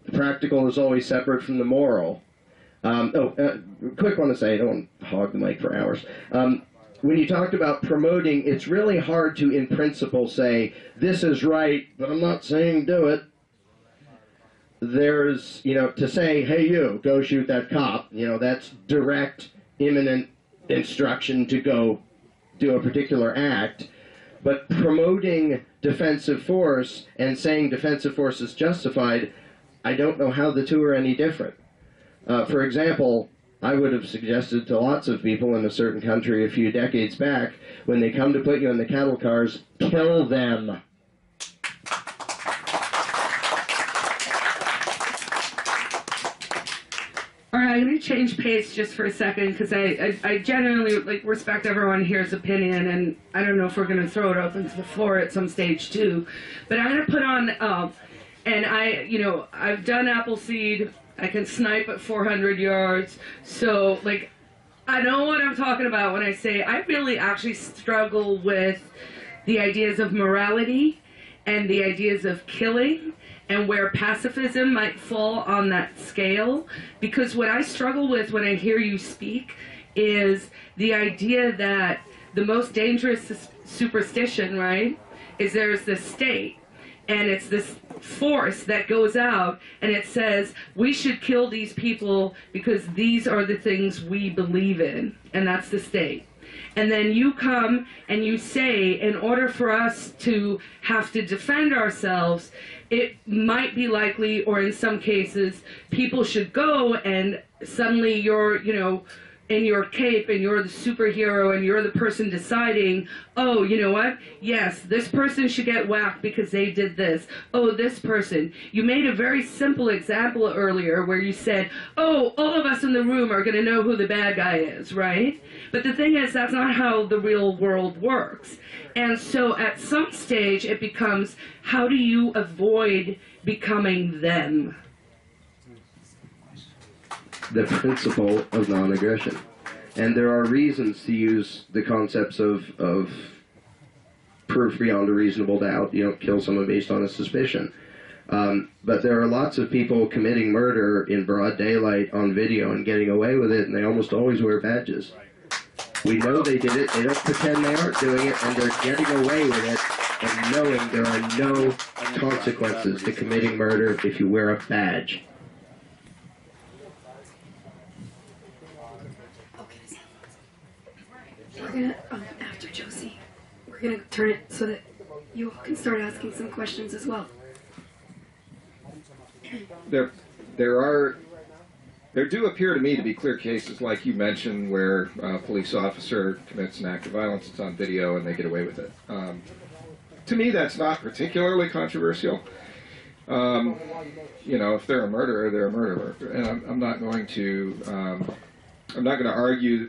The practical is always separate from the moral. Quick one to say, I don't want to hog the mic for hours. When you talked about promoting, it's really hard to, in principle, say, this is right, but I'm not saying do it. There's, to say, hey, you, go shoot that cop, that's direct, imminent instruction to go do a particular act. But promoting defensive force and saying defensive force is justified, I don't know how the two are any different. For example, I would have suggested to lots of people in a certain country a few decades back, when they come to put you in the cattle cars, kill them. All right, I'm going to change pace just for a second because I genuinely respect everyone here's opinion, and I don't know if we're going to throw it open to the floor at some stage too. But I'm going to put on, and I've done Appleseed. I can snipe at 400 yards. So, I know what I'm talking about when I say I really actually struggle with the ideas of morality and the ideas of killing and where pacifism might fall on that scale. Because what I struggle with when I hear you speak is the idea that the most dangerous superstition, right, is there's this state. And it's this force that goes out and it says, we should kill these people because these are the things we believe in. And that's the state. And then you come and you say, in order for us to have to defend ourselves, it might be likely, or in some cases, people should go and suddenly you're, in your cape and you're the superhero and you're the person deciding, oh, you know what? Yes, this person should get whacked because they did this. Oh, this person. You made a very simple example earlier where you said, oh, all of us in the room are going to know who the bad guy is, right? But the thing is, that's not how the real world works. And so at some stage it becomes, how do you avoid becoming them? The principle of non-aggression. And there are reasons to use the concepts of proof beyond a reasonable doubt. You don't kill someone based on a suspicion. But there are lots of people committing murder in broad daylight on video and getting away with it, and they almost always wear badges. We know they did it, they don't pretend they aren't doing it, and they're getting away with it, and knowing there are no consequences to committing murder if you wear a badge. We're gonna, after Josie, we're gonna turn it so that you all can start asking some questions as well. There do appear to me to be clear cases, like you mentioned, where a police officer commits an act of violence, it's on video, and they get away with it. To me, that's not particularly controversial. If they're a murderer, they're a murderer, and I'm not going to argue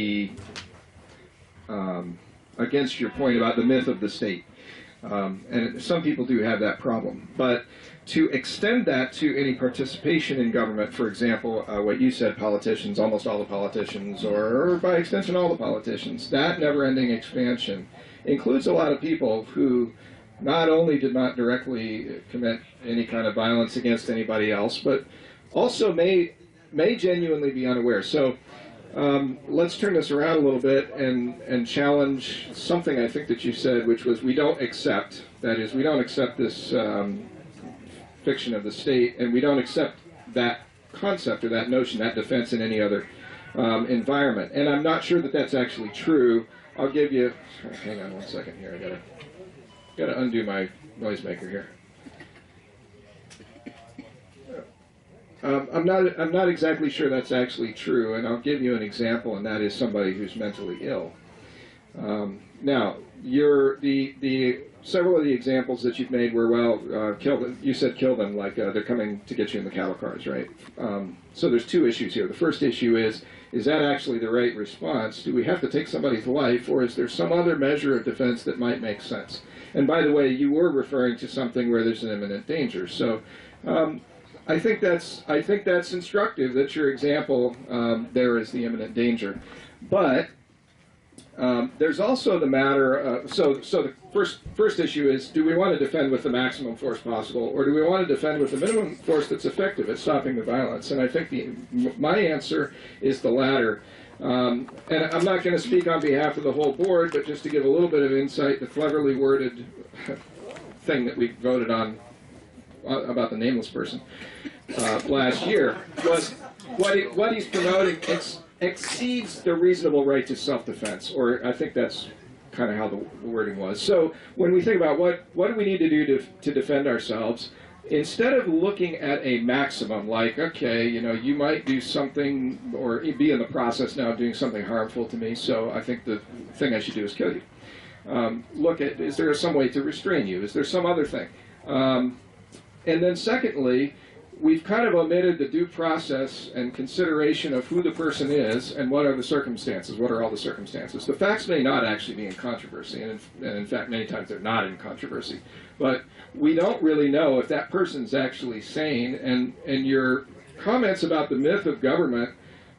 against your point about the myth of the state. And some people do have that problem. But to extend that to any participation in government, for example, what you said, politicians, almost all the politicians, or by extension all the politicians, that never-ending expansion includes a lot of people who not only did not directly commit any kind of violence against anybody else, but also may genuinely be unaware. So let's turn this around a little bit and challenge something I think that you said, which was we don't accept, that is, we don't accept this fiction of the state, and we don't accept that concept or that notion, that defense in any other environment. And I'm not sure that that's actually true. I'll give you, hang on one second here, I gotta undo my noisemaker here. I'm not exactly sure that's actually true, and I'll give you an example, and that is somebody who's mentally ill. Now, several of the examples that you've made were, well, you said kill them, like they're coming to get you in the cattle cars, right? So there's two issues here. The first issue is that actually the right response? Do we have to take somebody's life, or is there some other measure of defense that might make sense? And by the way, you were referring to something where there's an imminent danger. So I think that's instructive that your example there is the imminent danger. But There's also the matter, so the first issue is, do we want to defend with the maximum force possible, or do we want to defend with the minimum force that's effective at stopping the violence? And I think my answer is the latter. And I'm not going to speak on behalf of the whole board, but just to give a little bit of insight, the cleverly worded thing that we voted on about the nameless person last year was what he's promoting exceeds the reasonable right to self-defense, or I think that's kind of how the wording was. So when we think about what do we need to do to defend ourselves, instead of looking at a maximum, like, okay, you know, you might do something or be in the process now of doing something harmful to me, so I think the thing I should do is kill you. Look at, is there some way to restrain you? Is there some other thing? And then secondly, we've kind of omitted the due process and consideration of who the person is and what are the circumstances, what are all the circumstances. The facts may not actually be in controversy, and in fact many times they're not in controversy, but we don't really know if that person's actually sane, and your comments about the myth of government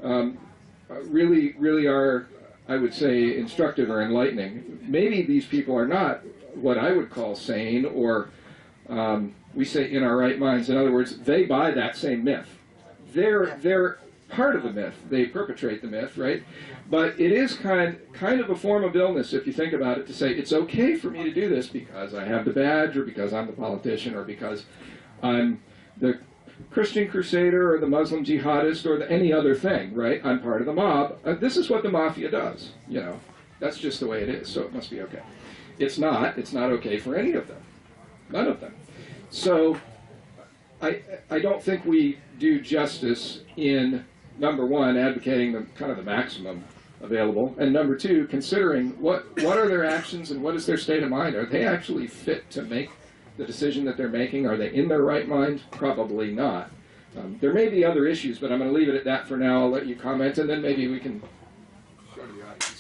really are, I would say, instructive or enlightening. Maybe these people are not what I would call sane, or we say in our right minds. In other words, they buy that same myth. They're part of the myth. They perpetrate the myth, right? But it is kind of a form of illness, if you think about it, to say it's okay for me to do this because I have the badge, or because I'm the politician, or because I'm the Christian crusader, or the Muslim jihadist, or any other thing, right? I'm part of the mob. This is what the mafia does, you know. That's just the way it is, so it must be okay. It's not. It's not okay for any of them. None of them. So I don't think we do justice in, number one, advocating the kind of the maximum available, and number two, considering what are their actions and what is their state of mind. Are they actually fit to make the decision that they're making? Are they in their right mind? Probably not. There may be other issues, but I'm going to leave it at that for now. I'll let you comment, and then maybe we can go to the audience.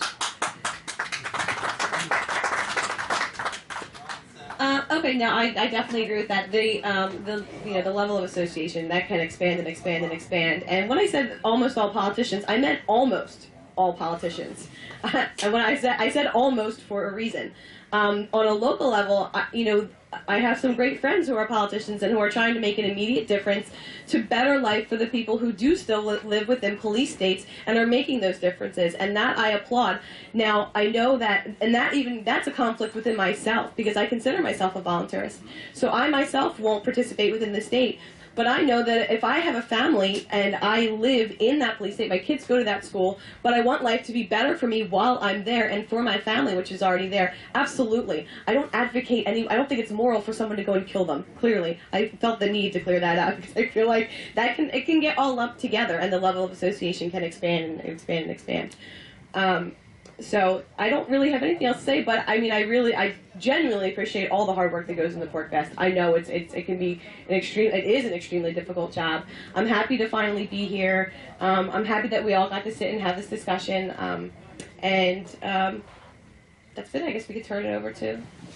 Okay, no, I definitely agree with that. The level of association that can expand and expand and expand. And when I said almost all politicians, I meant almost all politicians. And when I said almost for a reason. On a local level, I have some great friends who are politicians and who are trying to make an immediate difference to better life for the people who do still live within police states and are making those differences, and that I applaud. Now, I know that, and that's a conflict within myself, because I consider myself a voluntarist. So I myself won't participate within the state, but I know that if I have a family and I live in that police state, my kids go to that school, but I want life to be better for me while I'm there and for my family, which is already there, absolutely. I don't advocate I don't think it's moral for someone to go and kill them, clearly. I felt the need to clear that out, because I feel like it can get all lumped together, and the level of association can expand and expand and expand. So I don't really have anything else to say, but I mean, I genuinely appreciate all the hard work that goes in the Pork Fest. I know it is an extremely difficult job. I'm happy to finally be here. I'm happy that we all got to sit and have this discussion. And that's it. I guess we could turn it over to.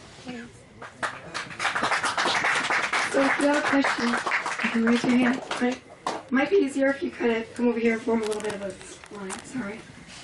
So if you have a question, you can raise your hand. Right? Might be easier if you kind of come over here and form a little bit of a line. Sorry.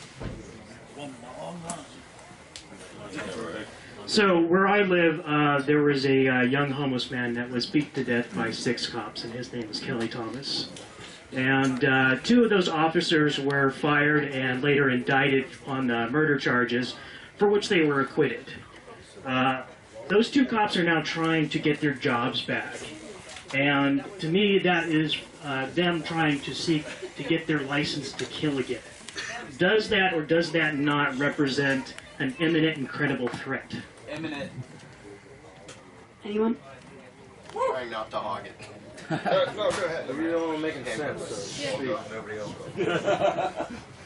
So where I live, there was a young homeless man that was beat to death by 6 cops, and his name was Kelly Thomas. And 2 of those officers were fired and later indicted on murder charges, for which they were acquitted. Those 2 cops are now trying to get their jobs back. And to me, that is them trying to seek to get their license to kill again. Does that or does that not represent an imminent and credible threat? Imminent. Anyone? Trying not to hog it. No, go ahead. You're the only one making sense, so nobody else.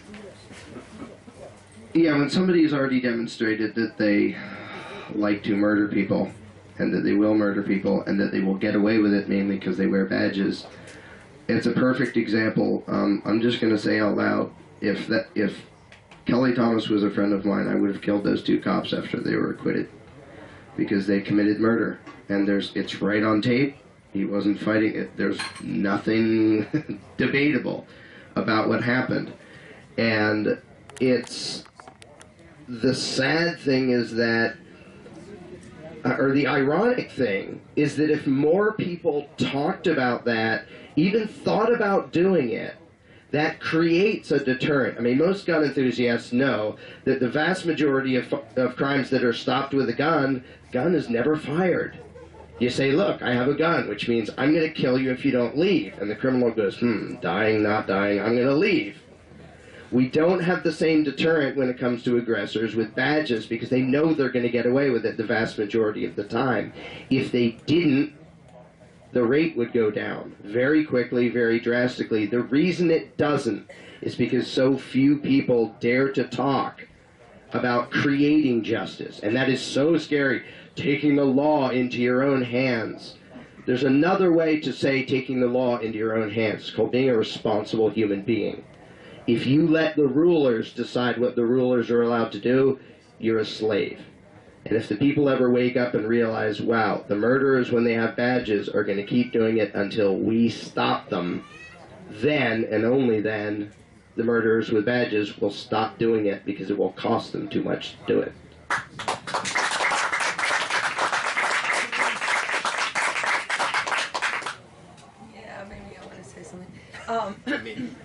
Yeah, when somebody's already demonstrated that they like to murder people, and that they will murder people, and that they will get away with it mainly because they wear badges, it's a perfect example. I'm just going to say out loud, if Kelly Thomas was a friend of mine, I would have killed those 2 cops after they were acquitted, because they committed murder, and it's right on tape. He wasn't fighting it. There's nothing debatable about what happened, and it's the sad thing is that, or the ironic thing, is that if more people talked about that, even thought about doing it, that creates a deterrent. I mean, most gun enthusiasts know that the vast majority of crimes that are stopped with a gun is never fired. You say, look, I have a gun, which means I'm going to kill you if you don't leave. And the criminal goes, dying, not dying, I'm going to leave. We don't have the same deterrent when it comes to aggressors with badges because they know they're going to get away with it the vast majority of the time. If they didn't, the rate would go down very quickly, very drastically. The reason it doesn't is because so few people dare to talk about creating justice. And that is so scary, taking the law into your own hands. There's another way to say taking the law into your own hands. It's called being a responsible human being. If you let the rulers decide what the rulers are allowed to do, you're a slave. And if the people ever wake up and realize, wow, the murderers, when they have badges, are going to keep doing it until we stop them, then, and only then, the murderers with badges will stop doing it because it will cost them too much to do it. Yeah, maybe I want to say something.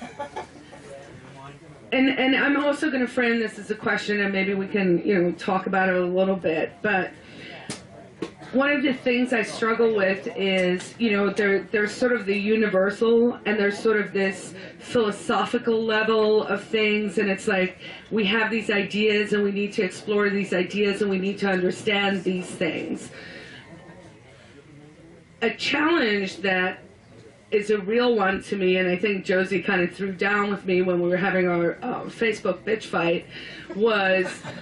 And I'm also going to frame this as a question, and maybe we can, talk about it a little bit. But one of the things I struggle with is, there's sort of the universal, and there's sort of this philosophical level of things, and it's like we have these ideas, and we need to explore these ideas, and we need to understand these things. A challenge that is a real one to me, and I think Josie kind of threw down with me when we were having our Facebook bitch fight, was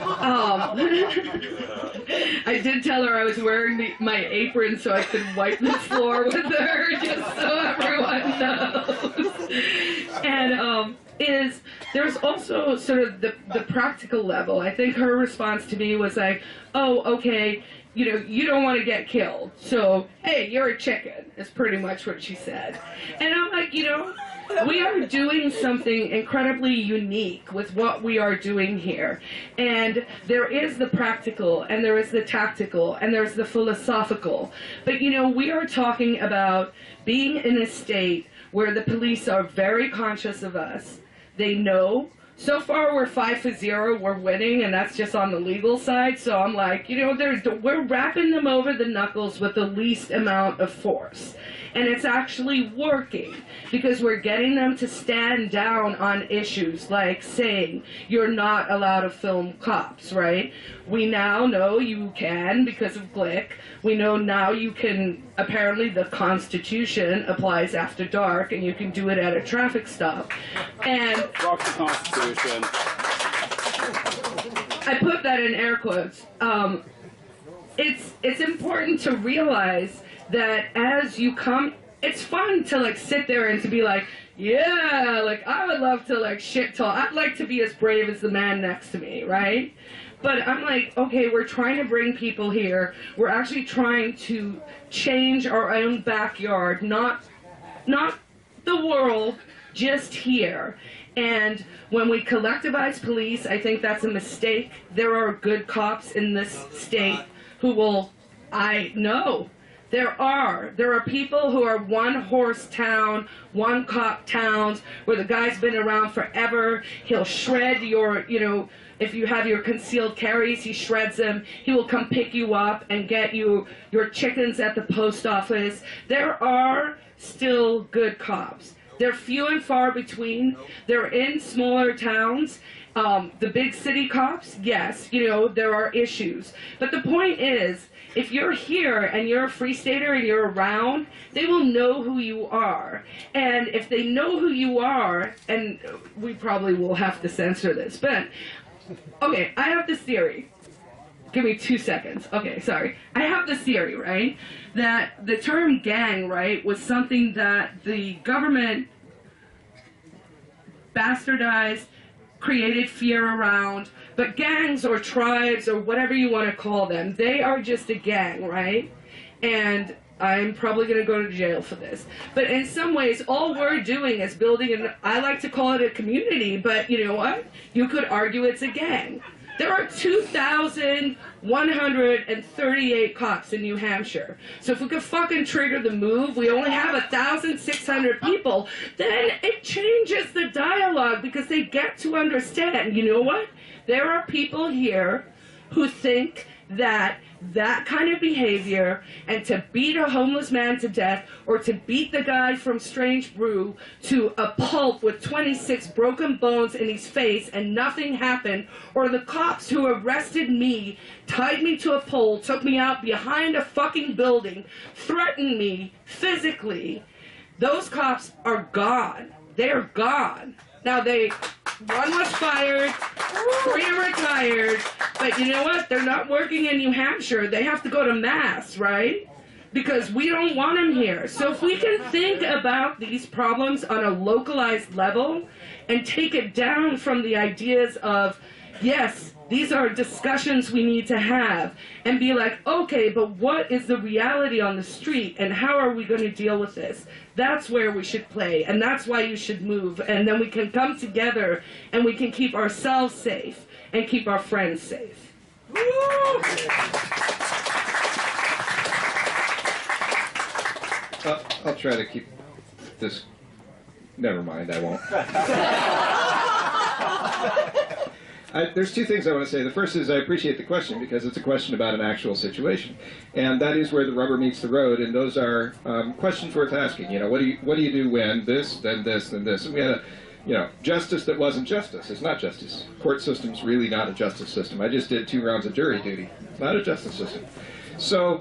I did tell her I was wearing my apron so I could wipe the floor with her, just so everyone knows. And there's also sort of the practical level. I think her response to me was like, oh, okay, you don't want to get killed, so, hey, you're a chicken, is pretty much what she said. And I'm like, we are doing something incredibly unique with what we are doing here. And there is the practical, and there is the tactical, and there's the philosophical. But, we are talking about being in a state where the police are very conscious of us. They know. So far, we're 5-0, we're winning, and that's just on the legal side. So I'm like, we're wrapping them over the knuckles with the least amount of force. And it's actually working, because we're getting them to stand down on issues like saying you're not allowed to film cops, right? We now know you can because of Glick. We know now you can, apparently the Constitution applies after dark, and you can do it at a traffic stop. And Rock the Constitution. I put that in air quotes. It's important to realize that as you come, it's fun to sit there and to be like, yeah, I would love to shit talk. I'd like to be as brave as the man next to me, right? But I'm like, okay, we're trying to bring people here. We're actually trying to change our own backyard, not the world, just here. And when we collectivize police, I think that's a mistake. There are good cops in this state who will, I know, there are people who are one-horse town, one-cop towns, where the guy's been around forever. He'll shred your, if you have your concealed carries, he shreds them. He will come pick you up and get you your chickens at the post office. There are still good cops. They're few and far between. They're in smaller towns. The big city cops, yes, there are issues. But the point is, if you're here and you're a Free Stater and you're around, they will know who you are. And if they know who you are, and we probably will have to censor this, but, okay, I have this theory. Give me 2 seconds. Okay, sorry. I have this theory, right, that the term gang, right, was something that the government bastardized, created fear around, but gangs or tribes or whatever you want to call them, they are just a gang, right? And I'm probably going to go to jail for this. But in some ways, all we're doing is building I like to call it a community, but you know what? You could argue it's a gang. There are 2,138 cops in New Hampshire. So if we could fucking trigger the move, we only have 1,600 people, then it changes the dialogue because they get to understand, you know what? There are people here who think that kind of behavior and to beat a homeless man to death or to beat the guy from Strange Brew to a pulp with 26 broken bones in his face and nothing happened, or the cops who arrested me, tied me to a pole, took me out behind a fucking building, threatened me physically, those cops are gone. They are gone. Now one was fired, 3 are retired, but you know what? They're not working in New Hampshire. They have to go to Mass, right? Because we don't want them here. So if we can think about these problems on a localized level and take it down from the ideas of, yes, these are discussions we need to have, and be like, okay, but what is the reality on the street, and how are we going to deal with this? That's where we should play, and that's why you should move, and then we can come together, and we can keep ourselves safe, and keep our friends safe. I'll try to keep this. Never mind, I won't. There's 2 things I want to say. The first is I appreciate the question because it's a question about an actual situation, and that is where the rubber meets the road. And those are questions worth asking. You know, what do you do when this, then this, then this? And we had justice that wasn't justice. It's not justice. Court system's really not a justice system. I just did 2 rounds of jury duty. It's not a justice system. So,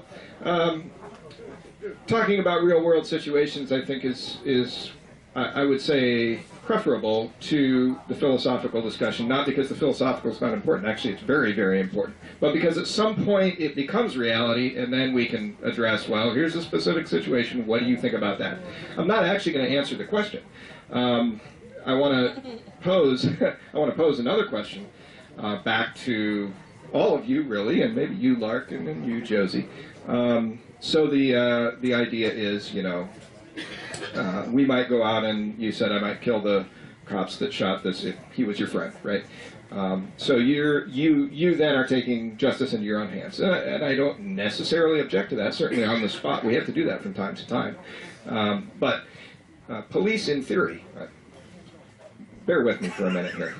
talking about real world situations, I think is I would say preferable to the philosophical discussion, not because the philosophical is not important, actually it's very, very important, but because at some point it becomes reality and then we can address, well, here's a specific situation, what do you think about that? I'm not actually going to answer the question. I want to pose another question back to all of you, really, and maybe you, Larken, and you, Josie. So the idea is, we might go out and you said I might kill the cops that shot this if he was your friend, right? So you then are taking justice into your own hands, and I don't necessarily object to that. Certainly on the spot we have to do that from time to time. But police, in theory, bear with me for a minute here.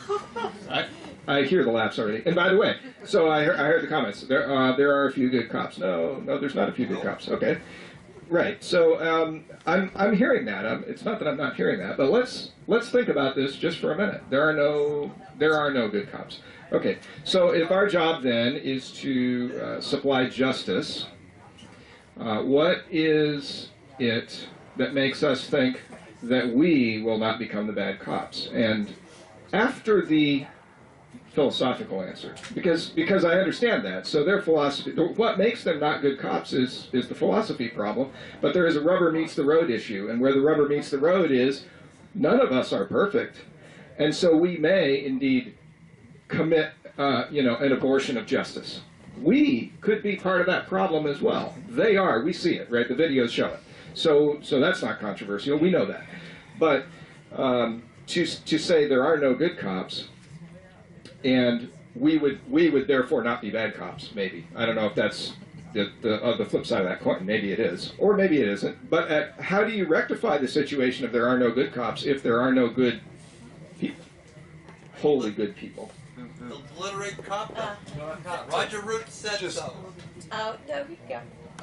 I hear the laughs already. And by the way, so I heard the comments. There are a few good cops. No, there's not a few good cops. Okay. Right. So I'm hearing that. It's not that I'm not hearing that, but let's think about this just for a minute. There are no good cops. Okay. So if our job then is to supply justice, what is it that makes us think that we will not become the bad cops? And after the philosophical answer, because I understand that. So their philosophy, what makes them not good cops is the philosophy problem, but there is a rubber meets the road issue, and where the rubber meets the road is none of us are perfect, and so we may indeed commit an abortion of justice. We could be part of that problem as well. They are. We see it, right? The videos show it. So that's not controversial. We know that. But to say there are no good cops, and we would therefore not be bad cops, maybe. I don't know if that's the flip side of that coin. Maybe it is, or maybe it isn't. But how do you rectify the situation if there are no good cops, if there are no good people, wholly good people? Obliterate cop. Roger Root said so. Oh, no, we go.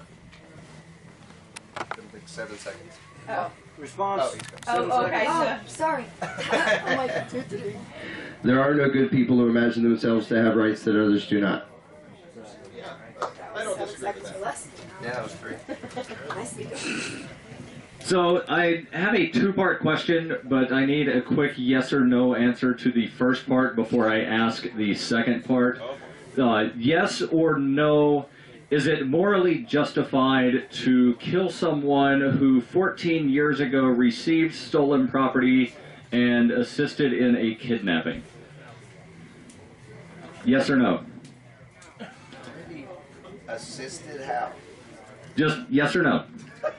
It'll take 7 seconds. Oh. Response. Oh, okay. Sorry. I'm like, There are no good people who imagine themselves to have rights that others do not. Yeah, I don't disagree with that. Yeah, that was 3. So I have a 2-part question, but I need a quick yes or no answer to the first part before I ask the second part. Yes or no, is it morally justified to kill someone who 14 years ago received stolen property and assisted in a kidnapping? Yes or no? Assisted how? Just yes or no.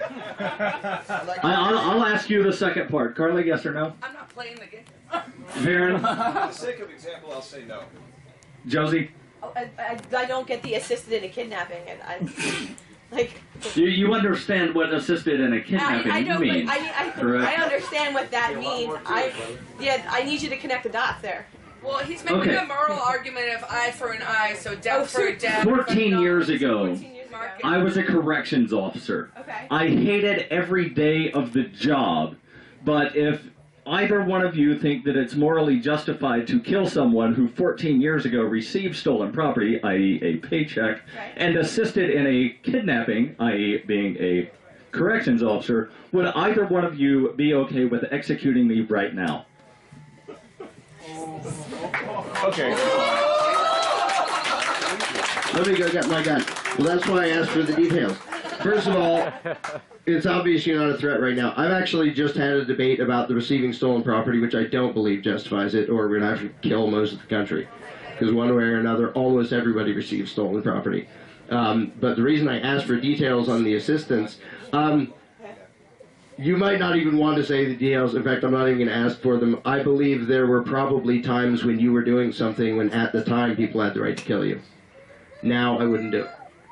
I'll ask you the second part. Carla, yes or no? I'm not playing the game. Varrin? For the sake of example, I'll say no. Josie? Oh, I don't get the assisted in a kidnapping, and I like. You understand what assisted in a kidnapping I don't. means, correct? I understand what that means. I need you to connect the dots there. Well, he's making a moral argument of eye for an eye, so death for a death. 14 years ago, I was a corrections officer. Okay. I hated every day of the job, but if either one of you think that it's morally justified to kill someone who 14 years ago received stolen property, i.e. a paycheck, and assisted in a kidnapping, i.e. being a corrections officer, would either one of you be okay with executing me right now? Okay. Let me go get my gun. Well, that's why I asked for the details. First of all, it's obvious you're not a threat right now. I've actually just had a debate about the receiving stolen property, which I don't believe justifies it, or we're going to have to kill most of the country. Because one way or another, almost everybody receives stolen property. But the reason I asked for details on the assistance, you might not even want to say the details. In fact, I'm not even going to ask for them. I believe there were probably times when you were doing something when at the time people had the right to kill you. Now I wouldn't do it.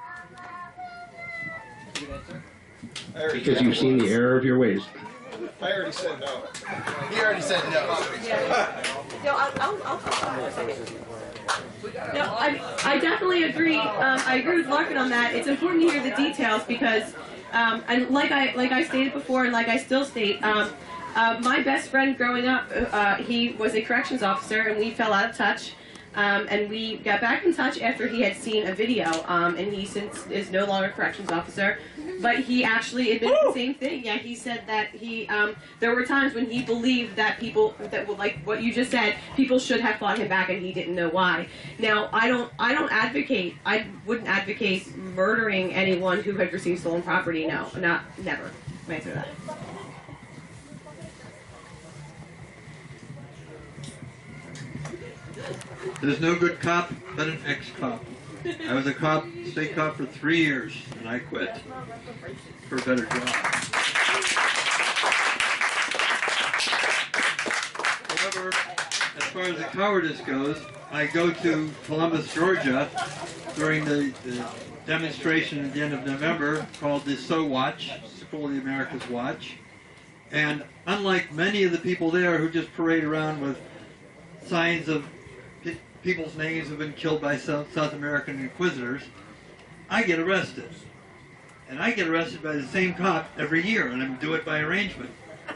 Because you've seen the error of your ways. I already said no. He already said no. No, I'll talk about it for a second. No, I definitely agree. I agree with Larken on that. It's important to hear the details because, and like I stated before, and like I still state, my best friend growing up, he was a corrections officer, and we fell out of touch. And we got back in touch after he had seen a video, and he since is no longer a corrections officer, but he actually admitted the same thing. Yeah, he said that he, there were times when he believed that people, that like what you just said, people should have fought him back and he didn't know why. Now, I wouldn't advocate murdering anyone who had received stolen property, no, never. Answer that. There's no good cop but an ex-cop. I was a cop, state cop for 3 years, and I quit for a better job. However, as far as the cowardice goes, I go to Columbus, Georgia during the demonstration at the end of November called the So Watch, School of the Americas Watch. And unlike many of the people there who just parade around with signs of people's names have been killed by South American inquisitors, I get arrested. And I get arrested by the same cop every year, and I do it by arrangement.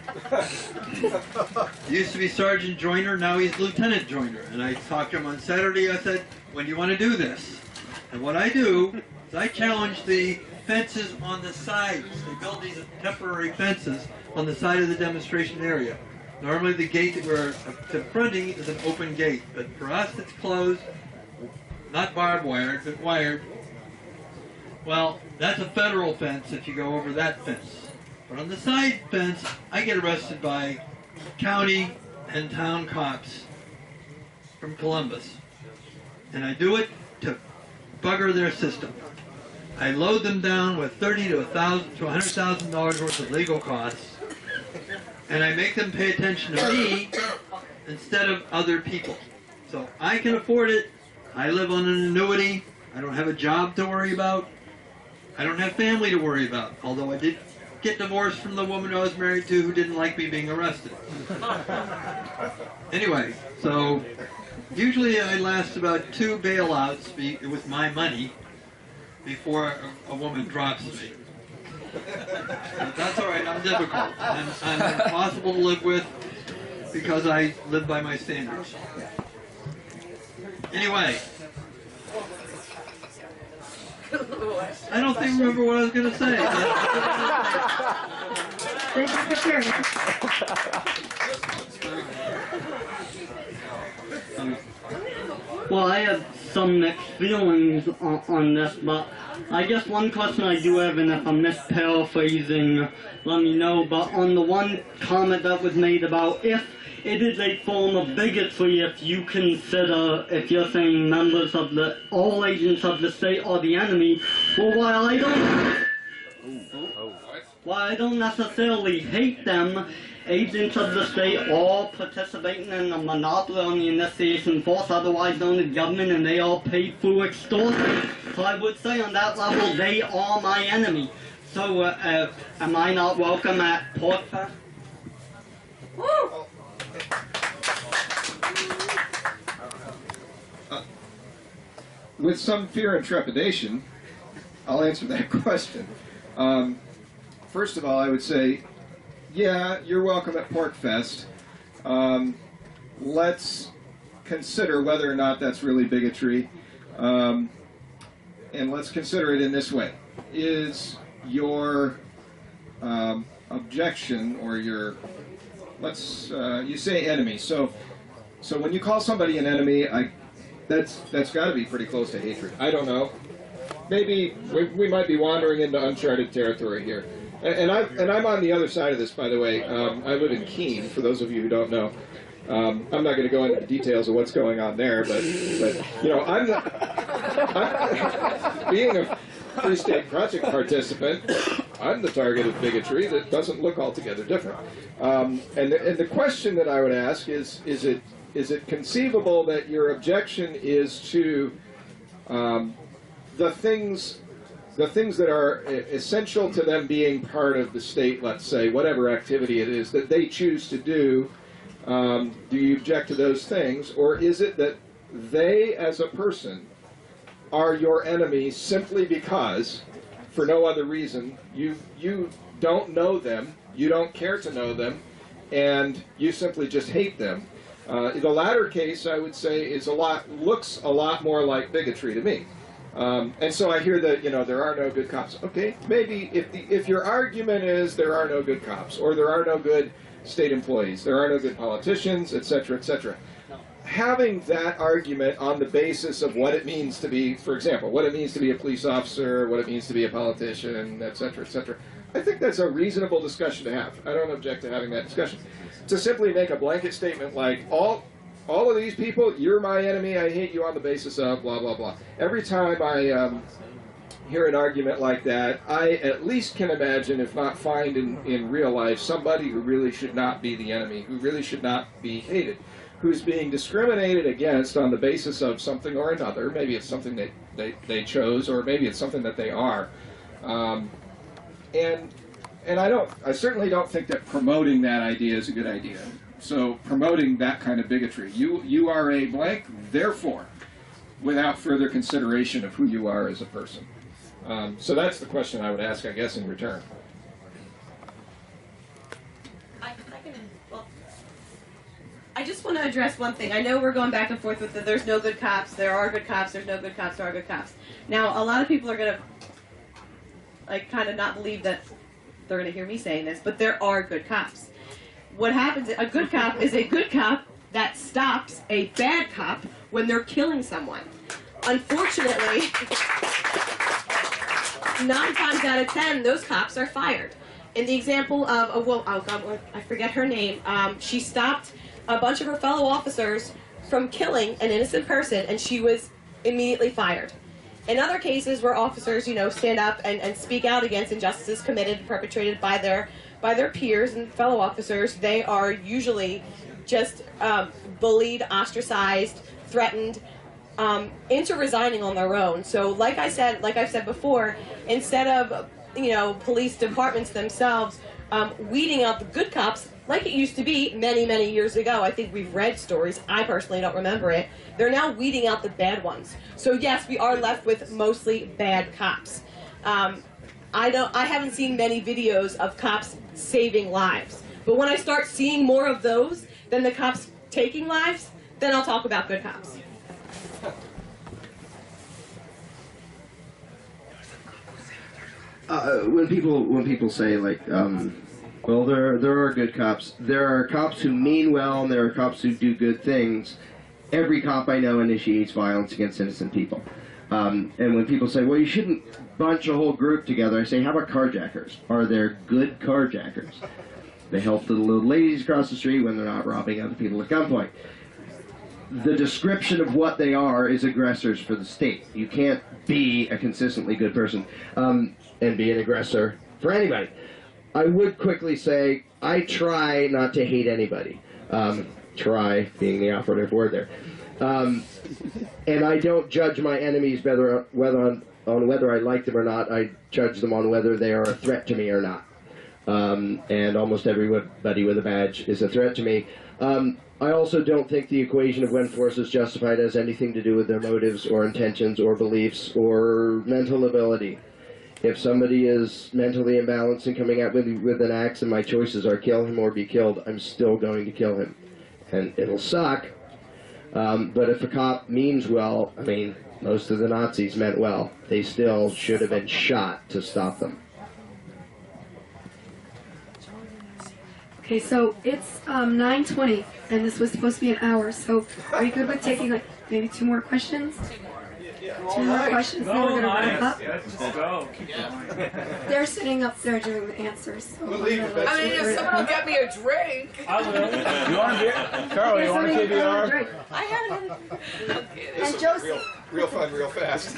He used to be Sergeant Joyner, now he's Lieutenant Joyner. And I talked to him on Saturday, I said, when do you want to do this? And what I do is I challenge the fences on the sides. They build these temporary fences on the side of the demonstration area. Normally the gate that we're confronting is an open gate, but for us it's closed, not barbed wired, but wired. Well, that's a federal fence if you go over that fence. But on the side fence, I get arrested by county and town cops from Columbus. And I do it to bugger their system. I load them down with $30,000 to $100,000 worth of legal costs. And I make them pay attention to me instead of other people. So I can afford it. I live on an annuity. I don't have a job to worry about. I don't have family to worry about. Although I did get divorced from the woman I was married to who didn't like me being arrested. Anyway, so usually I last about 2 bailouts with my money before a woman drops me. But that's all right, I'm difficult. I'm impossible to live with because I live by my standards. Anyway, I don't think remember what I was going to say. Thank you for sharing. Well, I have some mixed feelings on this, but I guess one question I do have, and if I'm misparaphrasing, let me know, but on the one comment that was made about if it is a form of bigotry if you consider, if you're saying members of all agents of the state are the enemy, well, while While I don't necessarily hate them, agents of the state all participating in the monopoly on the initiation force, otherwise known as government, and they all pay through extortion. So I would say on that level, they are my enemy. So am I not welcome at Porcupine? Woo! With some fear and trepidation, I'll answer that question. First of all, I would say, yeah, you're welcome at PorcFest. Let's consider whether or not that's really bigotry, and let's consider it in this way. Is your objection or your, you say enemy, so when you call somebody an enemy, that's got to be pretty close to hatred. I don't know. Maybe we might be wandering into uncharted territory here. And I'm on the other side of this, by the way. I live in Keene, for those of you who don't know. I'm not going to go into the details of what's going on there, but you know, I'm being a Free State Project participant, I'm the target of bigotry that doesn't look altogether different. And the question that I would ask is it conceivable that your objection is to the things that are essential to them being part of the state, let's say, whatever activity it is that they choose to do? Do you object to those things, or is it that they, as a person, are your enemy simply because, for no other reason, you don't know them, you don't care to know them, and you simply just hate them? The latter case, I would say, looks a lot more like bigotry to me. And so I hear that, you know, there are no good cops. Okay, maybe if your argument is there are no good cops, or there are no good state employees, there are no good politicians, etc., etc. Having that argument on the basis of what it means to be, for example, what it means to be a police officer, what it means to be a politician, etc., etc., I think that's a reasonable discussion to have. I don't object to having that discussion. To simply make a blanket statement like, all of these people, you're my enemy, I hate you on the basis of blah, blah, blah. Every time I hear an argument like that, I at least can imagine, if not find in real life, somebody who really should not be the enemy, who really should not be hated, who's being discriminated against on the basis of something or another. Maybe it's something they chose, or maybe it's something that they are. And I certainly don't think that promoting that idea is a good idea. So promoting that kind of bigotry, you are a blank, therefore, without further consideration of who you are as a person. So that's the question I would ask, I guess, in return. I just want to address one thing. I know we're going back and forth with there's no good cops, there are good cops, there's no good cops, there are good cops. Now, a lot of people are going to kind of not believe that they're going to hear me saying this, but there are good cops. What happens, a good cop is a good cop that stops a bad cop when they're killing someone. Unfortunately, 9 times out of 10, those cops are fired. In the example of, I forget her name, she stopped a bunch of her fellow officers from killing an innocent person, and she was immediately fired. In other cases where officers, stand up and speak out against injustices committed and perpetrated by their peers and fellow officers, they are usually just bullied, ostracized, threatened, into resigning on their own. So like I've said before, instead of police departments themselves weeding out the good cops like it used to be many, many years ago. I think we've read stories. I personally don't remember it. They're now weeding out the bad ones. So yes, we are left with mostly bad cops. I haven't seen many videos of cops saving lives. But when I start seeing more of those than the cops taking lives, then I'll talk about good cops. When people say well, there are good cops. There are cops who mean well, and there are cops who do good things. Every cop I know initiates violence against innocent people. And when people say, well, you shouldn't bunch a whole group together, I say, how about carjackers? Are there good carjackers? They help the little ladies across the street when they're not robbing other people at gunpoint. The description of what they are is aggressors for the state. You can't be a consistently good person and be an aggressor for anybody. I would quickly say I try not to hate anybody. Try being the operative word there. And I don't judge my enemies whether I like them or not. I judge them on whether they are a threat to me or not. And almost everybody with a badge is a threat to me. I also don't think the equation of when force is justified has anything to do with their motives or intentions or beliefs or mental ability. If somebody is mentally imbalanced and coming at me with an axe and my choices are kill him or be killed, I'm still going to kill him. And it'll suck. But if a cop means well, I mean, most of the Nazis meant well. They still should have been shot to stop them. Okay, so it's 9:20, and this was supposed to be an hour, so are you good with taking like maybe 2 more questions? 2 more questions, then we're going to wrap up. Let's just go. Keep going. They're sitting up there doing the answers. So I mean, if someone will get me a drink. I will. You want a beer? Carla, you want a KBR? I haven't. And Josie. Real fun, real fast.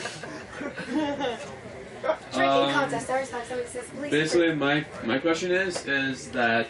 Drinking contest. Every time somebody says, please. Basically, my question is that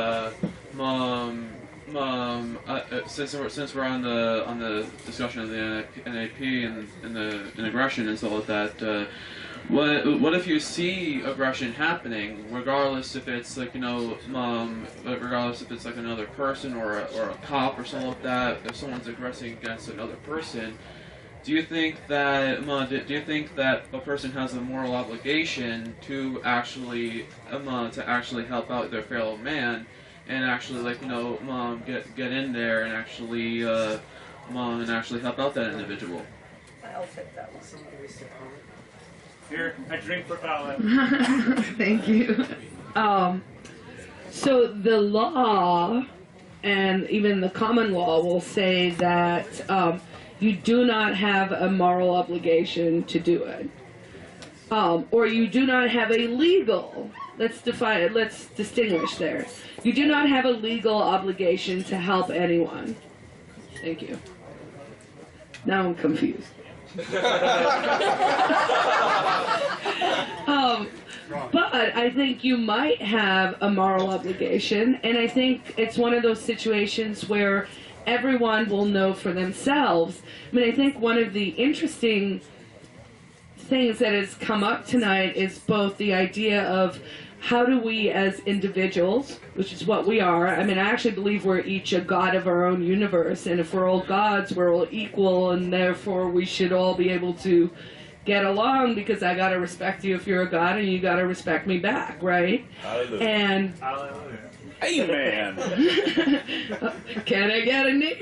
since we're on the discussion of the NAP and the aggression and stuff like that, what if you see aggression happening, regardless if it's like regardless if it's like another person or a cop or something like that, if someone's aggressing against another person? Do you think that a person has a moral obligation to actually help out their fellow man, and actually get in there and actually help out that individual? I'll take that one. Here, a drink for Carla. Thank you. So the law and even the common law will say that you do not have a moral obligation to do it. Or you do not have a legal, let's distinguish there. You do not have a legal obligation to help anyone. Thank you. Now I'm confused. But I think you might have a moral obligation, and I think it's one of those situations where everyone will know for themselves. I mean, I think one of the interesting things that has come up tonight is both the idea of how do we as individuals, which is what we are, I mean, I actually believe we're each a god of our own universe, and if we're all gods, we're all equal, and therefore we should all be able to get along, because I gotta respect you if you're a god, and you gotta respect me back, right? Hallelujah. And Hallelujah. Amen. Can I get an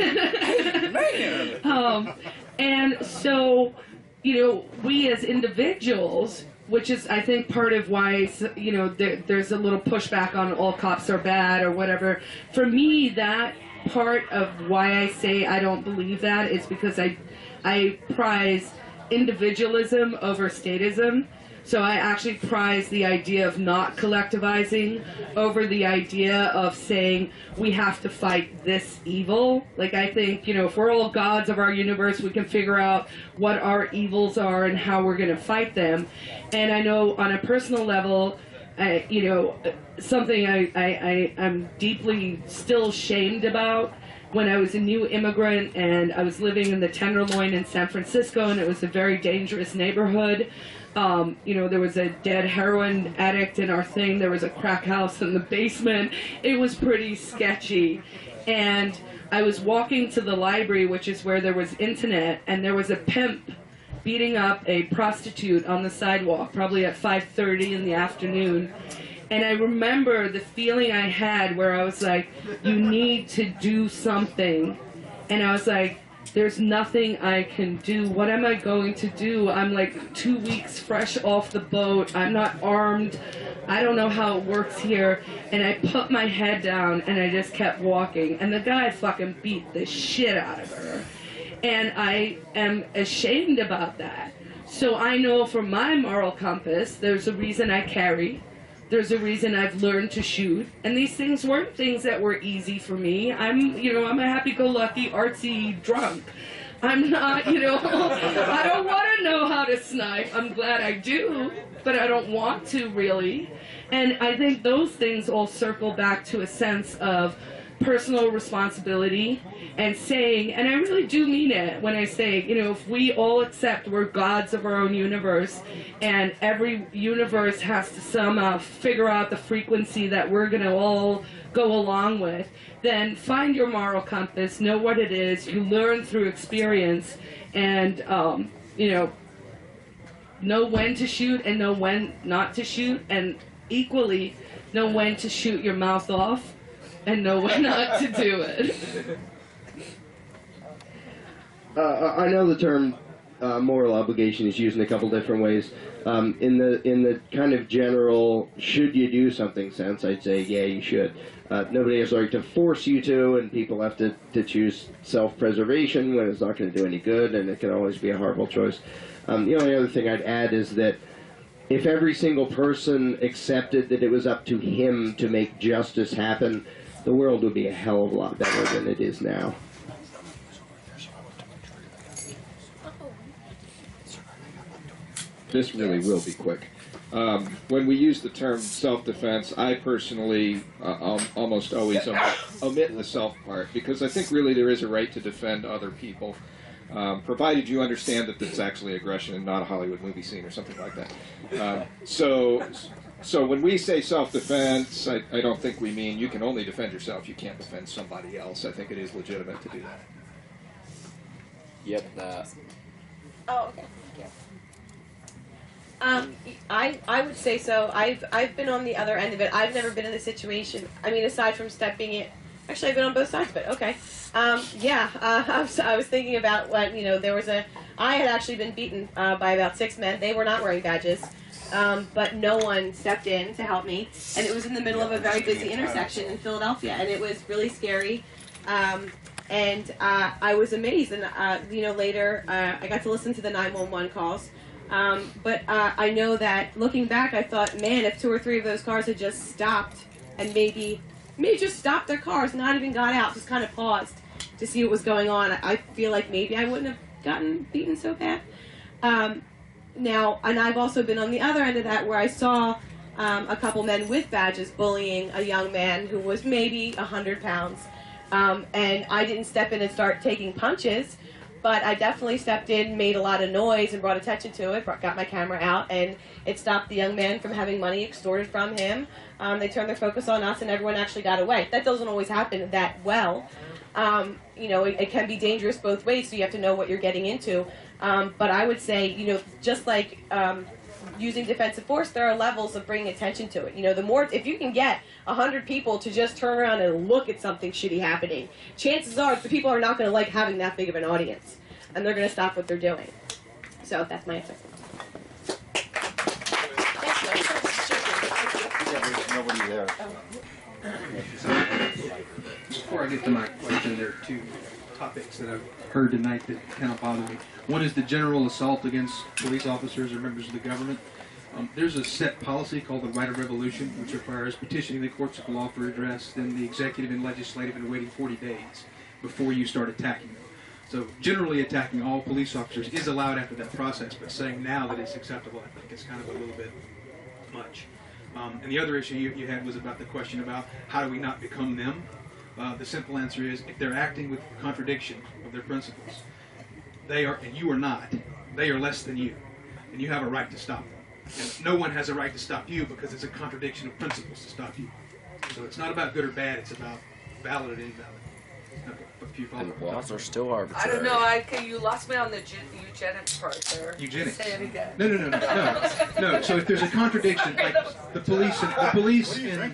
amen? And so, we as individuals, which is, I think, part of why, there's a little pushback on all cops are bad or whatever. For me, that part of why I say I don't believe that is because I prize individualism over statism. So I actually prize the idea of not collectivizing over the idea of saying we have to fight this evil. Like, I think, if we're all gods of our universe, we can figure out what our evils are and how we're going to fight them. And I know on a personal level, something I'm deeply still shamed about. When I was a new immigrant and I was living in the Tenderloin in San Francisco, and it was a very dangerous neighborhood. There was a dead heroin addict in our thing. There was a crack house in the basement. It was pretty sketchy. And I was walking to the library, which is where there was internet, and there was a pimp beating up a prostitute on the sidewalk, probably at 5:30 in the afternoon. And I remember the feeling I had where I was like, you need to do something. And I was like, there's nothing I can do. What am I going to do? I'm like 2 weeks fresh off the boat. I'm not armed. I don't know how it works here. And I put my head down and I just kept walking. And the guy fucking beat the shit out of her. And I am ashamed about that. So I know from my moral compass, there's a reason I carry. There's a reason I've learned to shoot, and these things weren't things that were easy for me. I'm a happy-go-lucky, artsy drunk. I'm not, I don't want to know how to snipe. I'm glad I do, but I don't want to really. And I think those things all circle back to a sense of personal responsibility and saying, and I really do mean it when I say, you know, if we all accept we're gods of our own universe and every universe has to somehow figure out the frequency that we're going to all go along with, then find your moral compass, know what it is, you learn through experience, and, you know when to shoot and know when not to shoot, and equally know when to shoot your mouth off and know when not to do it. I know the term moral obligation is used in a couple different ways. In the kind of general should you do something sense, I'd say yeah, you should. Nobody has the right to force you to, and people have to choose self-preservation when it's not going to do any good, and it can always be a horrible choice. The only other thing I'd add is that if every single person accepted that it was up to him to make justice happen, the world would be a hell of a lot better than it is now. This really will be quick. When we use the term self-defense, I personally almost always omit the self part, because I think really there is a right to defend other people, provided you understand that it's actually aggression and not a Hollywood movie scene or something like that. So when we say self-defense, I don't think we mean you can only defend yourself, you can't defend somebody else. I think it is legitimate to do that. Yep, that. Oh, okay. I would say so. I've been on the other end of it. I've never been in the situation. I mean, aside from stepping it, actually, I've been on both sides of it. Okay. I was thinking about when, you know, I had actually been beaten by about 6 men. They were not wearing badges, but no one stepped in to help me, and it was in the middle of a very busy intersection in Philadelphia, and it was really scary. And I was amazed, and later I got to listen to the 911 calls. But I know that looking back, I thought, man, if 2 or 3 of those cars had just stopped and maybe just stopped their cars, not even got out, just kind of paused to see what was going on, I feel like maybe I wouldn't have gotten beaten so bad. Now, and I've also been on the other end of that, where I saw a couple men with badges bullying a young man who was maybe 100 pounds. And I didn't step in and start taking punches, but I definitely stepped in, made a lot of noise, and brought attention to it, got my camera out, and it stopped the young man from having money extorted from him. They turned their focus on us, and everyone actually got away. That doesn't always happen that well. It can be dangerous both ways, so you have to know what you're getting into. But I would say, just like using defensive force, there are levels of bringing attention to it. The more, if you can get 100 people to just turn around and look at something shitty happening, chances are the people are not going to like having that big of an audience, and they're going to stop what they're doing. So that's my answer. Nobody there. Before I get to my question, there are 2 topics that I've heard tonight that kind of bother me. One is the general assault against police officers or members of the government. There's a set policy called the right of revolution, which requires petitioning the courts of law for redress, then the executive and legislative, and waiting 40 days before you start attacking them. So generally attacking all police officers is allowed after that process, but saying now that it's acceptable, I think is kind of a little bit much. And the other issue you had was about the question about how do we not become them. The simple answer is, if they're acting with contradiction of their principles, they are, and you are not, they are less than you, and you have a right to stop them. And no one has a right to stop you because it's a contradiction of principles to stop you. So it's not about good or bad, it's about valid and invalid. And laws are still arbitrary. I don't know. You lost me on the eugenics part there. Eugenics. Say it again. No. So if there's a contradiction, like the police and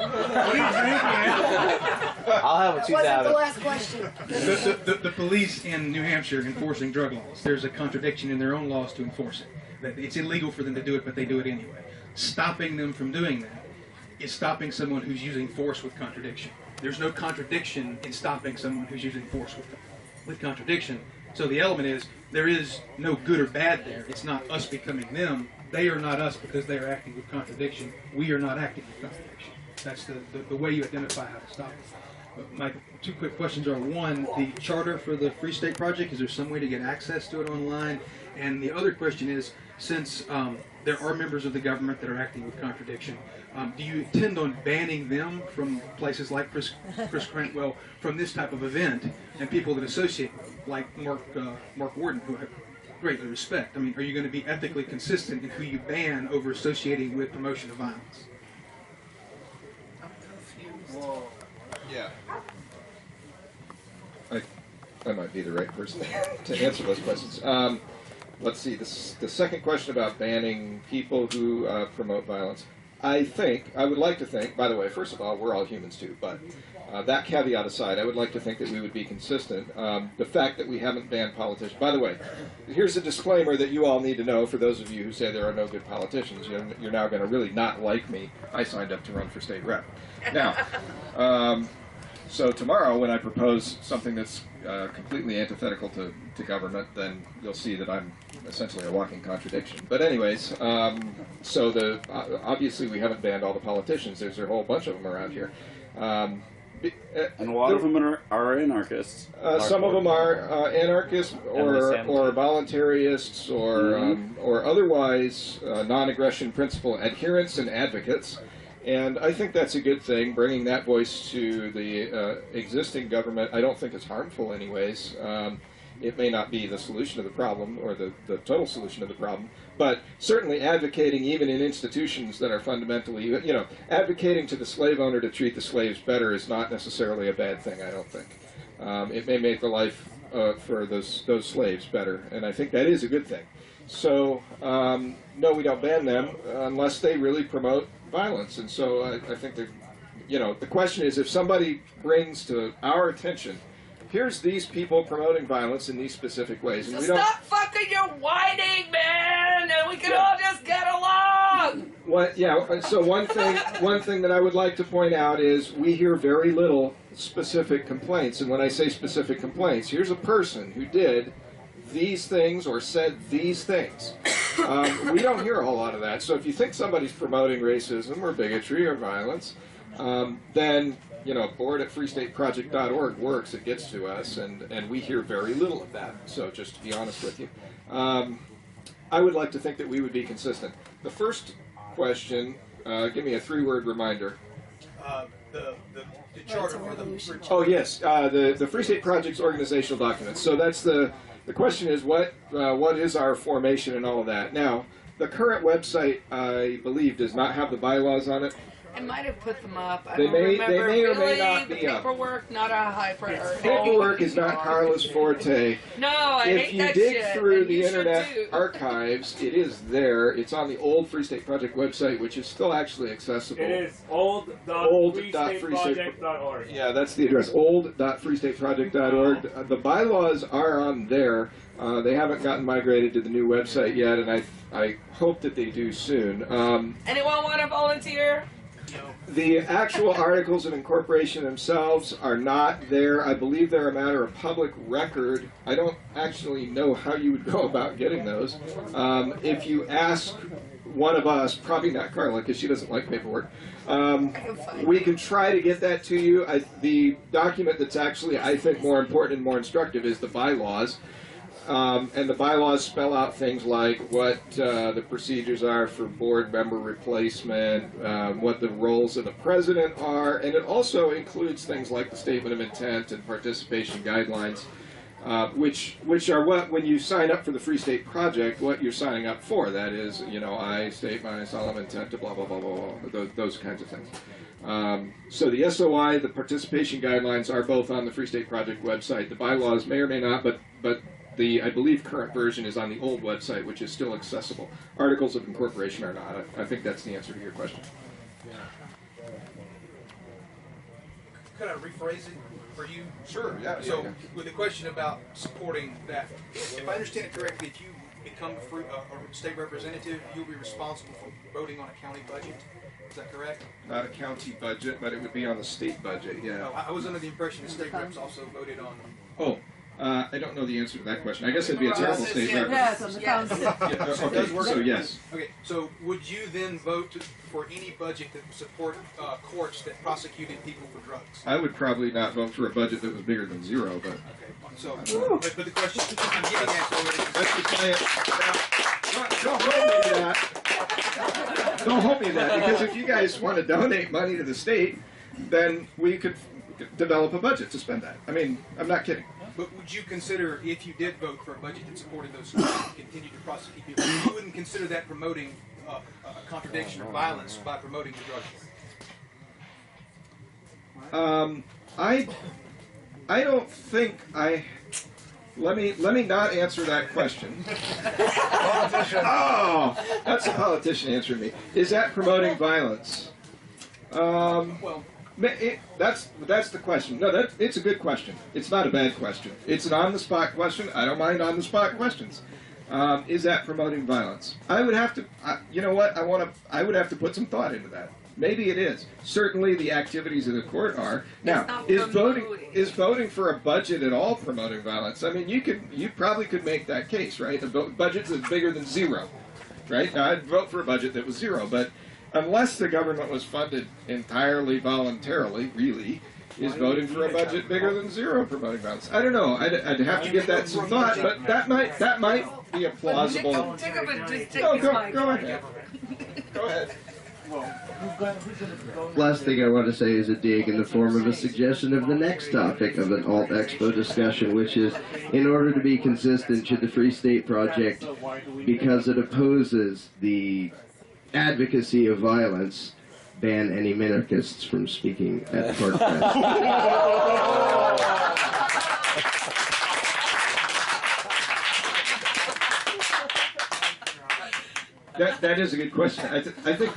I'll have what you have. Wasn't the last question. The police in New Hampshire enforcing drug laws. There's a contradiction in their own laws to enforce it. That it's illegal for them to do it, but they do it anyway. Stopping them from doing that is stopping someone who's using force with contradiction. There's no contradiction in stopping someone who's using force with contradiction. So the element is, there is no good or bad there. It's not us becoming them. They are not us because they are acting with contradiction. We are not acting with contradiction. That's the way you identify how to stop it. My two quick questions are, one, the charter for the Free State Project, is there some way to get access to it online? And the other question is, since there are members of the government that are acting with contradiction, do you intend on banning them from places like Chris Crantwell from this type of event, and people that associate with them, like Mark Warden, who I greatly respect? I mean, are you going to be ethically consistent in who you ban over associating with promotion of violence? Whoa. Yeah. I might be the right person to answer those questions. Let's see, the second question about banning people who promote violence. I would like to think, by the way, first of all, we're all humans too, but that caveat aside, I would like to think that we would be consistent. The fact that we haven't banned politicians, by the way, here's a disclaimer that you all need to know for those of you who say there are no good politicians. You're now going to really not like me. I signed up to run for state rep. Now, so tomorrow when I propose something that's completely antithetical to government, then you'll see that I'm essentially a walking contradiction. But anyways, so obviously we haven't banned all the politicians. There's a whole bunch of them around here. And a lot of them are anarchists. Some of them are anarchists or voluntarists or otherwise non-aggression principle adherents and advocates. And I think that's a good thing, bringing that voice to the existing government. I don't think it's harmful anyways. It may not be the solution of the problem or the total solution of the problem, but certainly advocating even in institutions that are fundamentally, advocating to the slave owner to treat the slaves better is not necessarily a bad thing, I don't think. It may make the life for those slaves better, and I think that is a good thing. So, no, we don't ban them unless they really promote violence. And so I think that, the question is, if somebody brings to our attention, here's these people promoting violence in these specific ways. And So stop fucking your whining, man, and we can all just get along. So one thing that I would like to point out is we hear very little specific complaints. And when I say specific complaints, here's a person who did these things or said these things. We don't hear a whole lot of that. So if you think somebody's promoting racism or bigotry or violence, then board at freestateproject.org works. It gets to us, and we hear very little of that. So just to be honest with you, I would like to think that we would be consistent. The first question, give me a 3-word reminder. The charter for the... Oh yes, the Free State Project's organizational documents. So that's the question is what is our formation and all of that. Now, the current website, I believe, does not have the bylaws on it. I might have put them up. I They don't may remember. or may Really, not the be up. paperwork, not a high priority. Paperwork is not Carla's forte. No, I hate that If you dig shit, through and the you should Internet too. archives, it is there. It's on the old Free State Project website, which is still actually accessible. It is old.freestateproject.org. Yeah, that's the address, old.freestateproject.org. The bylaws are on there. They haven't gotten migrated to the new website yet, and I hope that they do soon. Anyone want to volunteer? The actual articles of incorporation themselves are not there. I believe they're a matter of public record. I don't actually know how you would go about getting those. If you ask one of us, probably not Carla because she doesn't like paperwork, we can try to get that to you. The document that's actually, I think, more important and more instructive is the bylaws. And the bylaws spell out things like what the procedures are for board member replacement, what the roles of the president are, and it also includes things like the statement of intent and participation guidelines, which are what, when you sign up for the Free State Project, what you're signing up for. That is, I state my solemn intent to blah, blah, blah, blah, blah, those kinds of things. So the SOI, the participation guidelines are both on the Free State Project website. The bylaws may or may not, but the, I believe, current version is on the old website, which is still accessible. Articles of incorporation are not. I think that's the answer to your question. Could I rephrase it for you? Sure, yeah. So, with the question about supporting that, if I understand it correctly, if you become a state representative, you'll be responsible for voting on a county budget. Is that correct? Not a county budget, but it would be on the state budget, yeah. No, I was under the impression the state reps also voted on... Oh, I don't know the answer to that question. I guess it'd be a terrible state record. Yes, on the council. Okay, so yes. Okay, so would you then vote for any budget that would support courts that prosecuted people for drugs? I would probably not vote for a budget that was bigger than zero, but... So, but the question I'm getting at already... Don't hold me to that. Don't hold me to that, because if you guys want to donate money to the state, then we could develop a budget to spend that. I mean, I'm not kidding. But would you consider, if you did vote for a budget that supported those schools and continued to prosecute people, you wouldn't consider that promoting a contradiction or violence by promoting the drug war? I don't think I... Let me not answer that question. Oh, that's a politician answering me. Is that promoting violence? That's the question. No, it's a good question. It's not a bad question. It's an on-the-spot question. I don't mind on-the-spot questions. Is that promoting violence? I would have to. You know what? I would have to put some thought into that. Maybe it is. Certainly, the activities of the court are. Now, is voting for a budget at all promoting violence? I mean, you probably could make that case, right? A budget that's bigger than zero, right? Now, I'd vote for a budget that was zero, but unless the government was funded entirely voluntarily, really, is voting for a budget bigger than zero promoting violence? I don't know. I'd have to give that some thought, but that might be a plausible. Go ahead. Go ahead. Last thing I want to say is a dig in the form of a suggestion of the next topic of an AltExpo discussion, which is, in order to be consistent, should the Free State Project, because it opposes the advocacy of violence, ban any minarchists from speaking at Porcupine? That is a good question. I think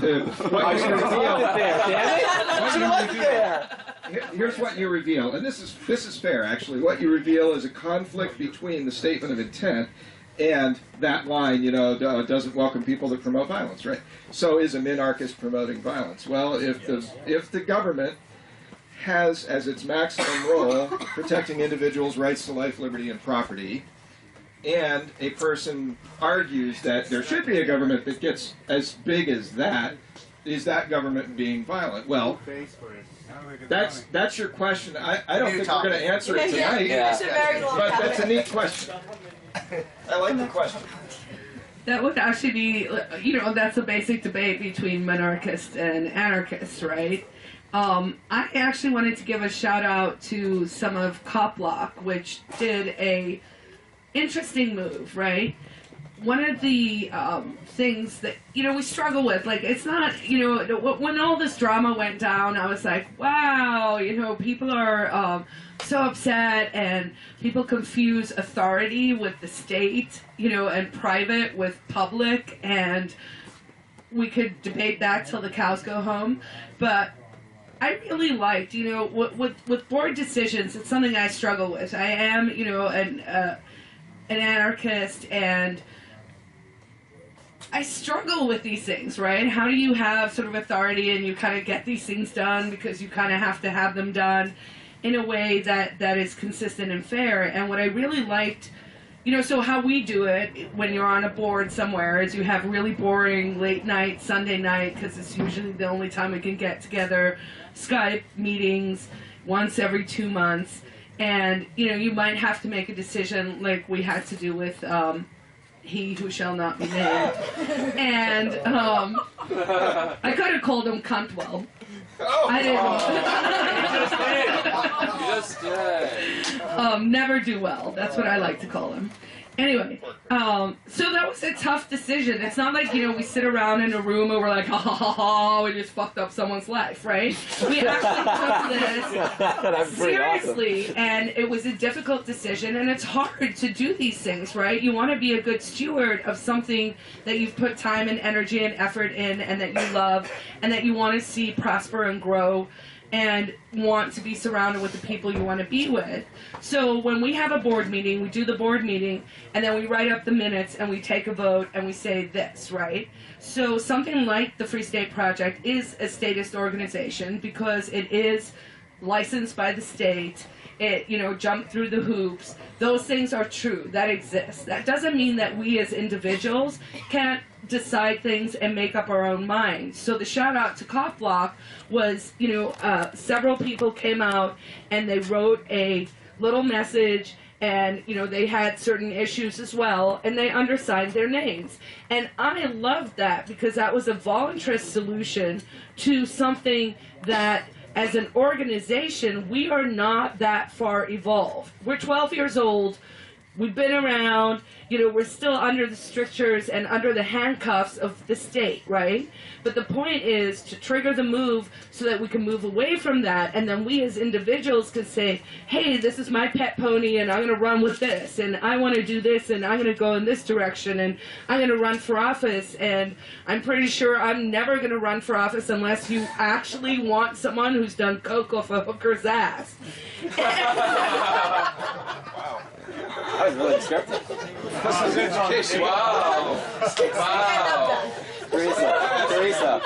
here's what you reveal, and this is fair actually. What you reveal is a conflict between the statement of intent and that line, doesn't welcome people that promote violence, right? So is a minarchist promoting violence? Well, if the government has as its maximum role protecting individuals' rights to life, liberty, and property, and a person argues that there should be a government that gets as big as that, is that government being violent? Well, that's your question. I don't think we're going to answer it tonight, but that's a neat question. I like the question. That would actually be, that's a basic debate between monarchists and anarchists, right? I actually wanted to give a shout out to some of Cop Block, which did a interesting move, right? One of the things that, we struggle with, it's not, when all this drama went down, I was like, wow, people are so upset, and people confuse authority with the state, and private with public, and we could debate that till the cows go home. But I really liked, with board decisions, it's something I struggle with. I am, an anarchist, and I struggle with these things, right? How do you have sort of authority and you kind of get these things done because you kind of have to have them done in a way that is consistent and fair? And what I really liked, so how we do it when you're on a board somewhere is you have really boring late night, Sunday night, because it's usually the only time we can get together, Skype meetings once every 2 months. And, you might have to make a decision like we had to do with He Who Shall Not Be Named. And I could have called him Cuntwell. I didn't. Never do well. That's what I like to call him. Anyway, so that was a tough decision. It's not like, we sit around in a room and we're like, ha ha ha ha, we just fucked up someone's life, right? We actually took this seriously, and it was a difficult decision, and it's hard to do these things, right? You want to be a good steward of something that you've put time and energy and effort in, and that you love, and that you want to see prosper and grow, and want to be surrounded with the people you want to be with. So when we have a board meeting, we do the board meeting, and then we write up the minutes, and we take a vote, and we say this, right? So something like the Free State Project is a statist organization because it is licensed by the state. It, jumped through the hoops. Those things are true. That exists. That doesn't mean that we as individuals can't decide things and make up our own minds. So the shout out to Cough Block was, several people came out and they wrote a little message, and they had certain issues as well, and they undersigned their names. And I loved that, because that was a voluntarist solution to something that, as an organization, we are not that far evolved. We're 12 years old. We've been around. We're still under the strictures and under the handcuffs of the state, right? But the point is to trigger the move so that we can move away from that, and then we as individuals can say, hey, this is my pet pony, and I'm going to run with this, and I want to do this, and I'm going to go in this direction, and I'm going to run for office, and I'm pretty sure I'm never going to run for office unless you actually want someone who's done coke off a hooker's ass. That was really descriptive. This is education. Wow. Wow. Teresa.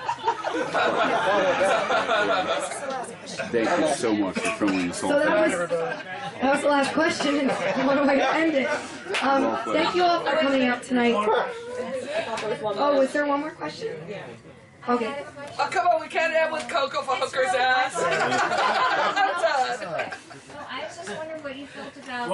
Thank you so much for filming this whole So thing. that was the last question, and what do I end it? Thank you all for coming out tonight. Oh, was there one more question? Yeah. Okay. Oh, come on, we can't end with Coco for hooker's ass. I'm done. I was just wondering what you felt about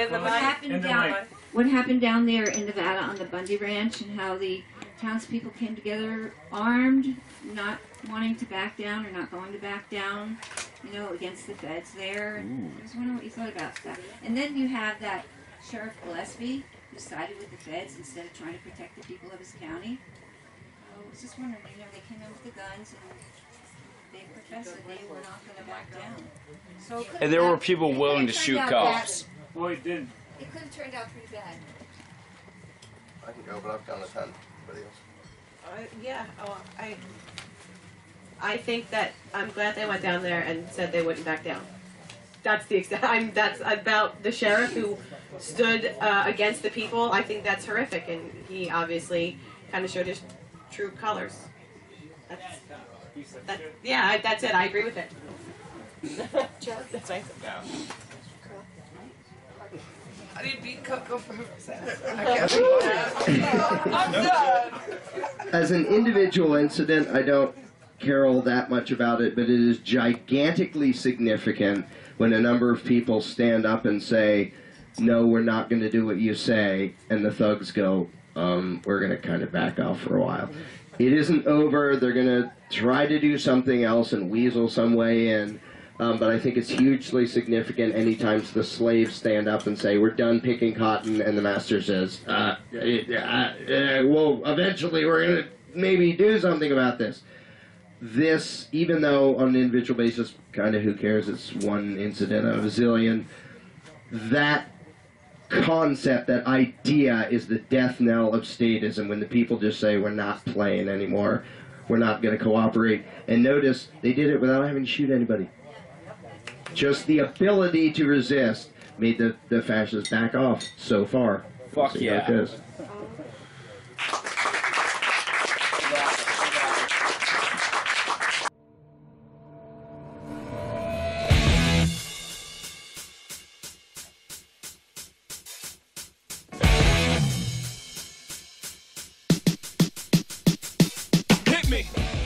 what happened down there in Nevada on the Bundy Ranch, and how the townspeople came together armed, not wanting to back down or not going to back down, against the feds there. I was wondering what you thought about that. And then you have that Sheriff Gillespie who sided with the feds instead of trying to protect the people of his county. I was just wondering, they came in with the guns and they professed that they were not going to back down. So And there were people willing to shoot cops. Well, it did. It could have turned out pretty bad. I can go, but I've counted 10. Anybody else? Yeah. I think that I'm glad they went down there and said they wouldn't back down. That's the extent. That's about the sheriff who stood against the people. I think that's horrific, and he obviously kind of showed his true colors. That's it. I agree with it. That's right. I didn't beat Coco for hooker's ass. I'm done. As an individual incident, I don't carol that much about it, but it is gigantically significant when a number of people stand up and say, no, we're not going to do what you say, and the thugs go, we're going to kind of back off for a while. It isn't over. They're going to try to do something else and weasel some way in. But I think it's hugely significant anytime the slaves stand up and say, we're done picking cotton, and the master says, well, eventually we're going to maybe do something about this. This, even though on an individual basis, kind of who cares, it's one incident out of a zillion, that concept, that idea is the death knell of statism, when the people just say, we're not playing anymore, we're not going to cooperate. And notice, they did it without having to shoot anybody. Just the ability to resist made the fascists back off so far. Fuck yeah. Hit me.